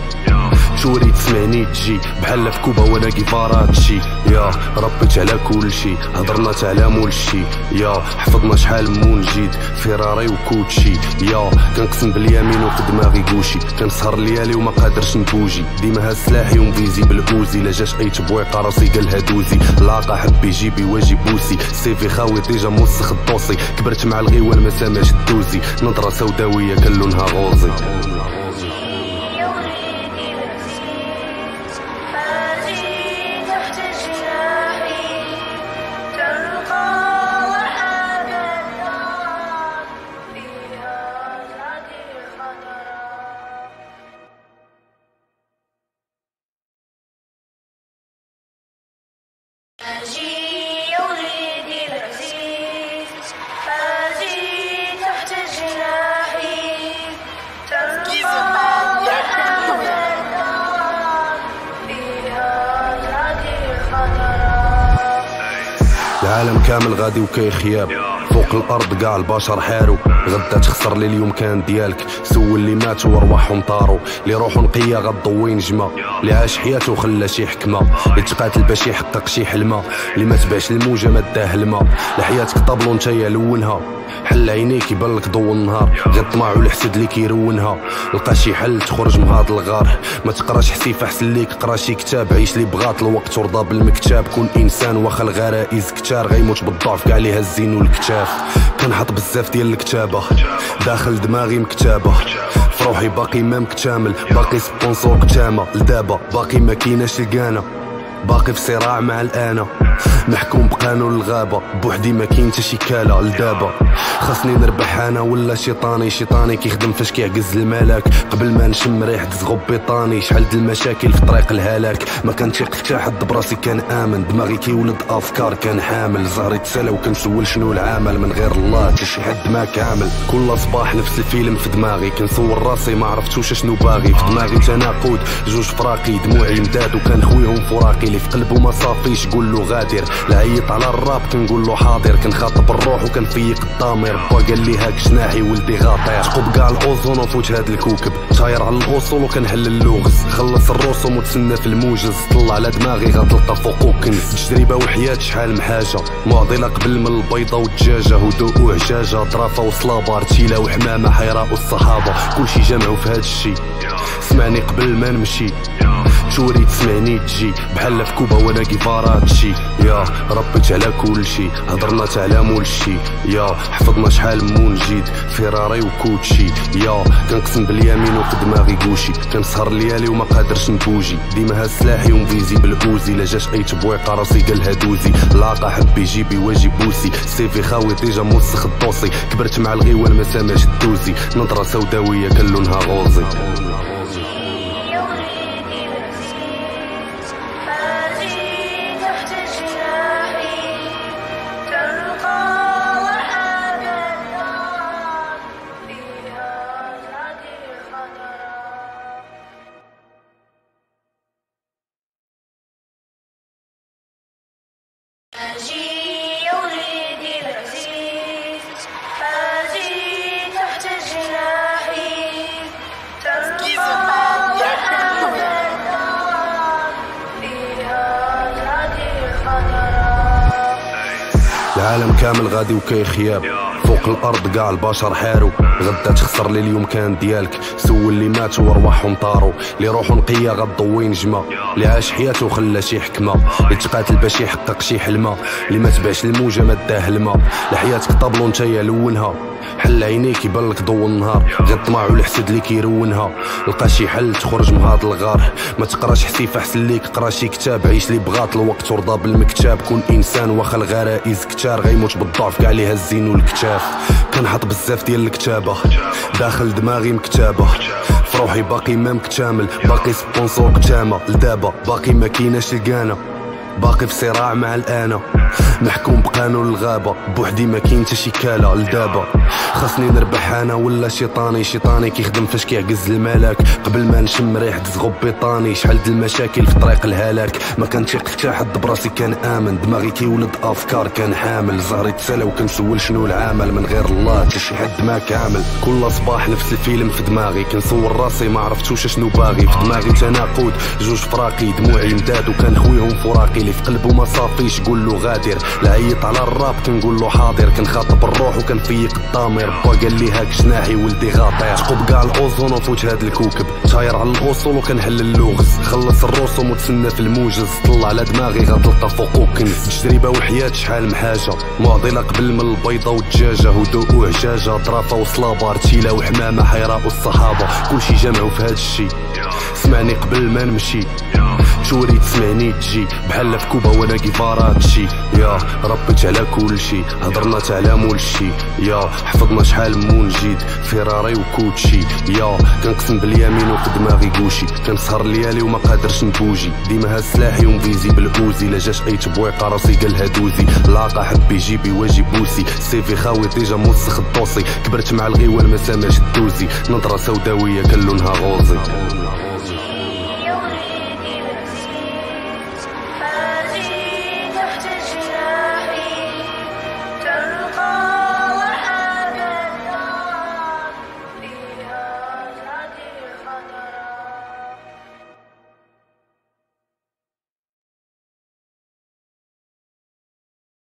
توري تسمعني تجي بحال في كوبا وانا كيفارات شي. يا ربيت على كل شي، هضرنا على مول شي، يا حفظنا شحال مون جديد، فيراري وكوتشي. يا كنقسم باليمين وفي دماغي كوشي، كنسهر ليالي وما قادرش نبوجي، ديما هاز سلاحي ومفيزي بالاوزي، لا جاش اي تبويقه راسي قالها دوزي، لاقا حبي جيبي واجي بوسي، سيفي خاوي ديجا موسخ الدوسي، كبرت مع الغيوان ما سامعش الدوزي، نظره سوداويه كان لونها غوزي. أجي تحت جناحي، تلقى العالم كامل غادي وكيخياب فوق الارض كاع البشر حاروا غدا تخسر لي اليوم كان ديالك سول اللي ماتوا وارواحهم طاروا اللي روحو نقيه غضوي نجمه اللي عاش حياته وخلى شي حكمه اللي تقاتل باش يحقق شي حلمه اللي ما تباعش الموجه ما داه الماء لحياتك طابلو نتايا لونها حل عينيك يبان لك ضو النهار غير الطمع والحسد اللي كيرونها لقى شي حل تخرج من هاد الغار ما تقراش حسيف احسن ليك قرا شي كتاب عيش لي بغات الوقت ورضى بالمكتاب كون انسان واخا الغرائز كتار غيموت بالضعف كاع ليها الزين والكتاف كنحط بزاف ديال الكتابه داخل دماغي مكتابه فروحي باقي ما مكتامل باقي سبونسور كتامه لدابا باقي ما كايناش الكانه باقي في صراع مع الآن محكوم بقانون الغابة بوحدي ما كاين حتى شي كالة لدابا خاصني نربح انا ولا شيطاني كيخدم فاش كيعكز الملاك قبل ما نشم ريحة زغب بيطاني شحال د المشاكل في طريق الهلاك ما كنتيق حتى حد براسي كان امن دماغي كيولد افكار كان حامل زهري تسالى وكنسول شنو العمل من غير الله حتى شي حد ما كامل كل صباح نفس الفيلم في دماغي كنسول راسي ما عرفتوش شنو باغي في دماغي تناقض جوج فراقي دموعي مداد وكان خويهم فراقي اللي في قلبه ما صافيش قول له غادر لعيط على الراب كنقول له حاضر كنخاطب الروح وكنفيق الضمير با قال لي هاك جناحي ولدي غاطير تقب كاع الاوزون وفوت هاد الكوكب طاير على الاصول وكنحل اللغز خلص الرسوم وتسنى في الموجز طلع على دماغي غتلقى فوقو كنز تجربه وحياه شحال محاجه معضله قبل من البيضه والدجاجه هدوء وعجاجه طرافه وصلابه رتيله وحمامه حيراء والصحابه كلشي جمعوا في هاد الشي سمعني قبل ما نمشي توري تسمعني تجي بحال في كوبا وانا كيفارات شي يا ربيت على كل شي هضرنا على مول شي يا حفظنا شحال مون جيد فيراري وكوتشي يا كنقسم باليمين وفي دماغي كوشي كنسهر ليالي وما قادرش نبوجي ديما هاز سلاحي ومفيزي بالاوزي لا جاش اي تبويق راسي قالها دوزي لاقا حبي جيبي واجي بوسي سيفي خاوي ديجا موسخ الدوسي كبرت مع الغيوان ما سامعش الدوزي نظره سوداويه كان لونها غوزي يا وليدي العزيز هاجي تحت جناحي تلقى فيها العدي خضراء العالم كامل غادي وكيخياب فوق الارض كاع البشر حاروا غدا تخسر لي اليوم كان ديالك سول اللي ماتوا وارواحهم طاروا اللي روحو نقيه غضوي نجمه اللي عاش حياته وخلى شي حكمه اللي تقاتل باش يحقق شي حلمه اللي ما تباعش الموجه ما داه الماء لحياتك طابلو نتايا لونها حل عينيك يبان لك ضو النهار غير الطمع والحسد اللي كيرونها لقى شي حل تخرج من هاد الغار ما تقراش حسيف احسن ليك قرا شي كتاب عيش لي بغات الوقت ورضى بالمكتاب كون انسان واخا الغرائز كتار غيموت بالضعف كاع ليها الزين والكتاف كنحط بزاف ديال الكتابه داخل دماغي مكتابه فروحي باقي ما مكتامل باقي سبونسور كتامه لدابا باقي ما كايناش الكانه باقي في صراع مع الآن محكوم بقانون الغابة بوحدي ما كاين حتى شي كالة لدابا خاصني نربح انا ولا شيطاني كيخدم فاش كيعكز الملاك قبل ما نشم ريحة زغب بيطاني شحال د المشاكل في طريق الهلاك ما كنتيق حتى حد براسي كان امن دماغي كيولد افكار كان حامل زهري تسالى وكنسول شنو العمل من غير الله حتى شي حد ما كامل كل صباح نفس الفيلم في دماغي كنسول راسي ما عرفتوش شنو باغي في دماغي تناقض جوج فراقي دموعي مداد وكان خويهم فراقي اللي في قلبه ما صافيش قول له غادر لعيط على الراب كنقول له حاضر كنخاطب الروح وكنفيق الضمير با قال لي هاك جناحي ولدي غاطير تقب كاع الاوزون وفوت هاد الكوكب طاير على الاصول وكنحل اللغز خلص الرسوم وتسنى في الموجز طلع على دماغي غتلقى فوقو كنز تجربه وحياه شحال محاجه معضله قبل من البيضه والدجاجه هدوء وعجاجه طرافه وصلابه رتيله وحمامه حيراء والصحابه كلشي جمعوا في هاد الشي سمعني قبل ما نمشي توري تسمعني تجي بحال في كوبا وانا كيفارات شي يا ربيت على كل شي هضرنا على مول شي يا حفظنا شحال مون جيد فيراري وكوتشي يا كنقسم باليمين وفي دماغي كوشي كنسهر ليالي وما قادرش نبوجي ديما هاز سلاحي ومفيزي بالاوزي لا جاش اي تبويق راسي قالها دوزي لاقا حبي جيبي واجي بوسي سيفي خاوي ديجا موسخ الدوسي كبرت مع الغيوان ما سامعش الدوزي نظره سوداويه كان لونها غوزي